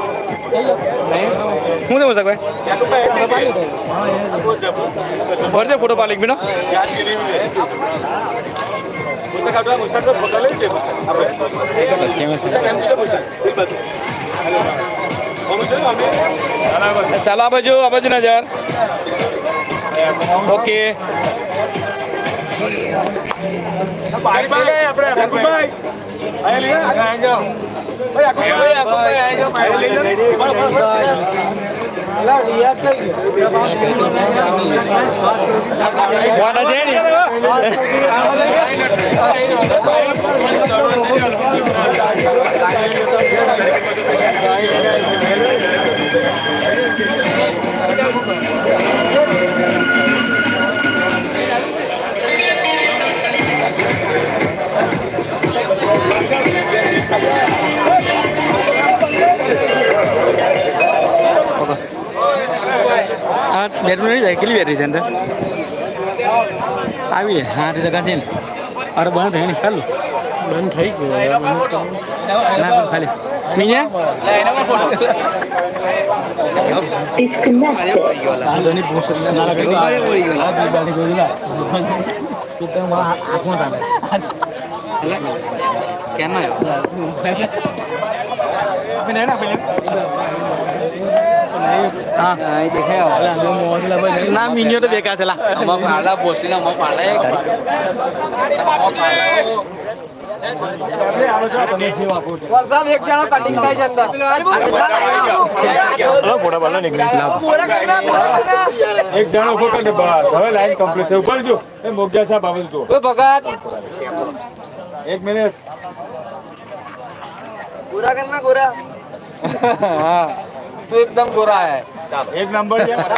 હું તો ભાઈ ભરજે ફોટો પાલી બીનો ચાલો આ બાજુ નજર ઓકે બેટરી નહીં જાય કેટલી બેટરી છે અંદર આવી 8 ટકા છે ને અરે બંધ થાય ને ચાલુ બંધ થઈ ગયું ના ખાલી મીને ના મીનિયો તો બેકાર છે વરસાદ એક જણા કટિંગ થાય છે અંદર એક જણો ઉભો કરી બસ હવે લાઈન કમ્પ્લીટ થઈ ઉપર જો એ મોગજા સાહેબ આવે જો ભગત 1 મિનિટ पूरा करना गोरा हाँ तो एकदम गोरा है एक नंबर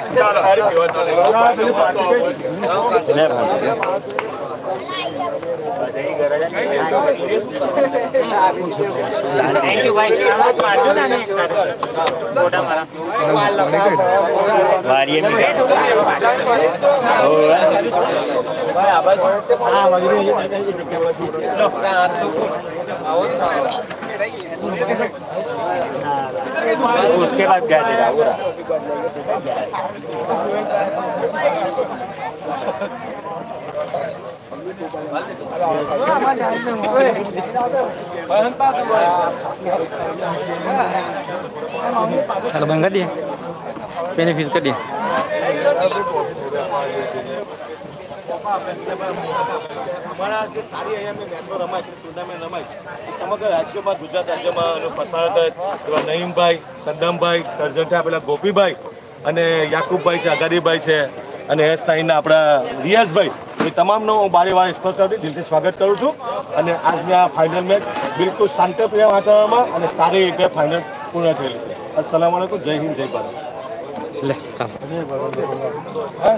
थैंक यू भाई उसके बाद क्या देगा चलो बंद कर दिए पहले फीस कर दिए सारी मैचों रमाय टूर्नामेंट रमाय समग्र राज्य में गुजरात राज्य में पसार था नईम भाई सद्दाम भाई करजंठा पेला गोपी भाई अने याकूब भाई है अगाड़ी भाई है अने एस नाइनना अपना रियाज भाई ये तमाम हूँ बारे बारे स्पर्श करती दिल से स्वागत करूँ छूँ और आज आ फाइनल मैच बिल्कुल शांतिप्रिय वातावरण में सारी रीते फाइनल पूर्ण थी है। अस्सलाम वालेकुम, जय हिंद, जय भारत। ले चल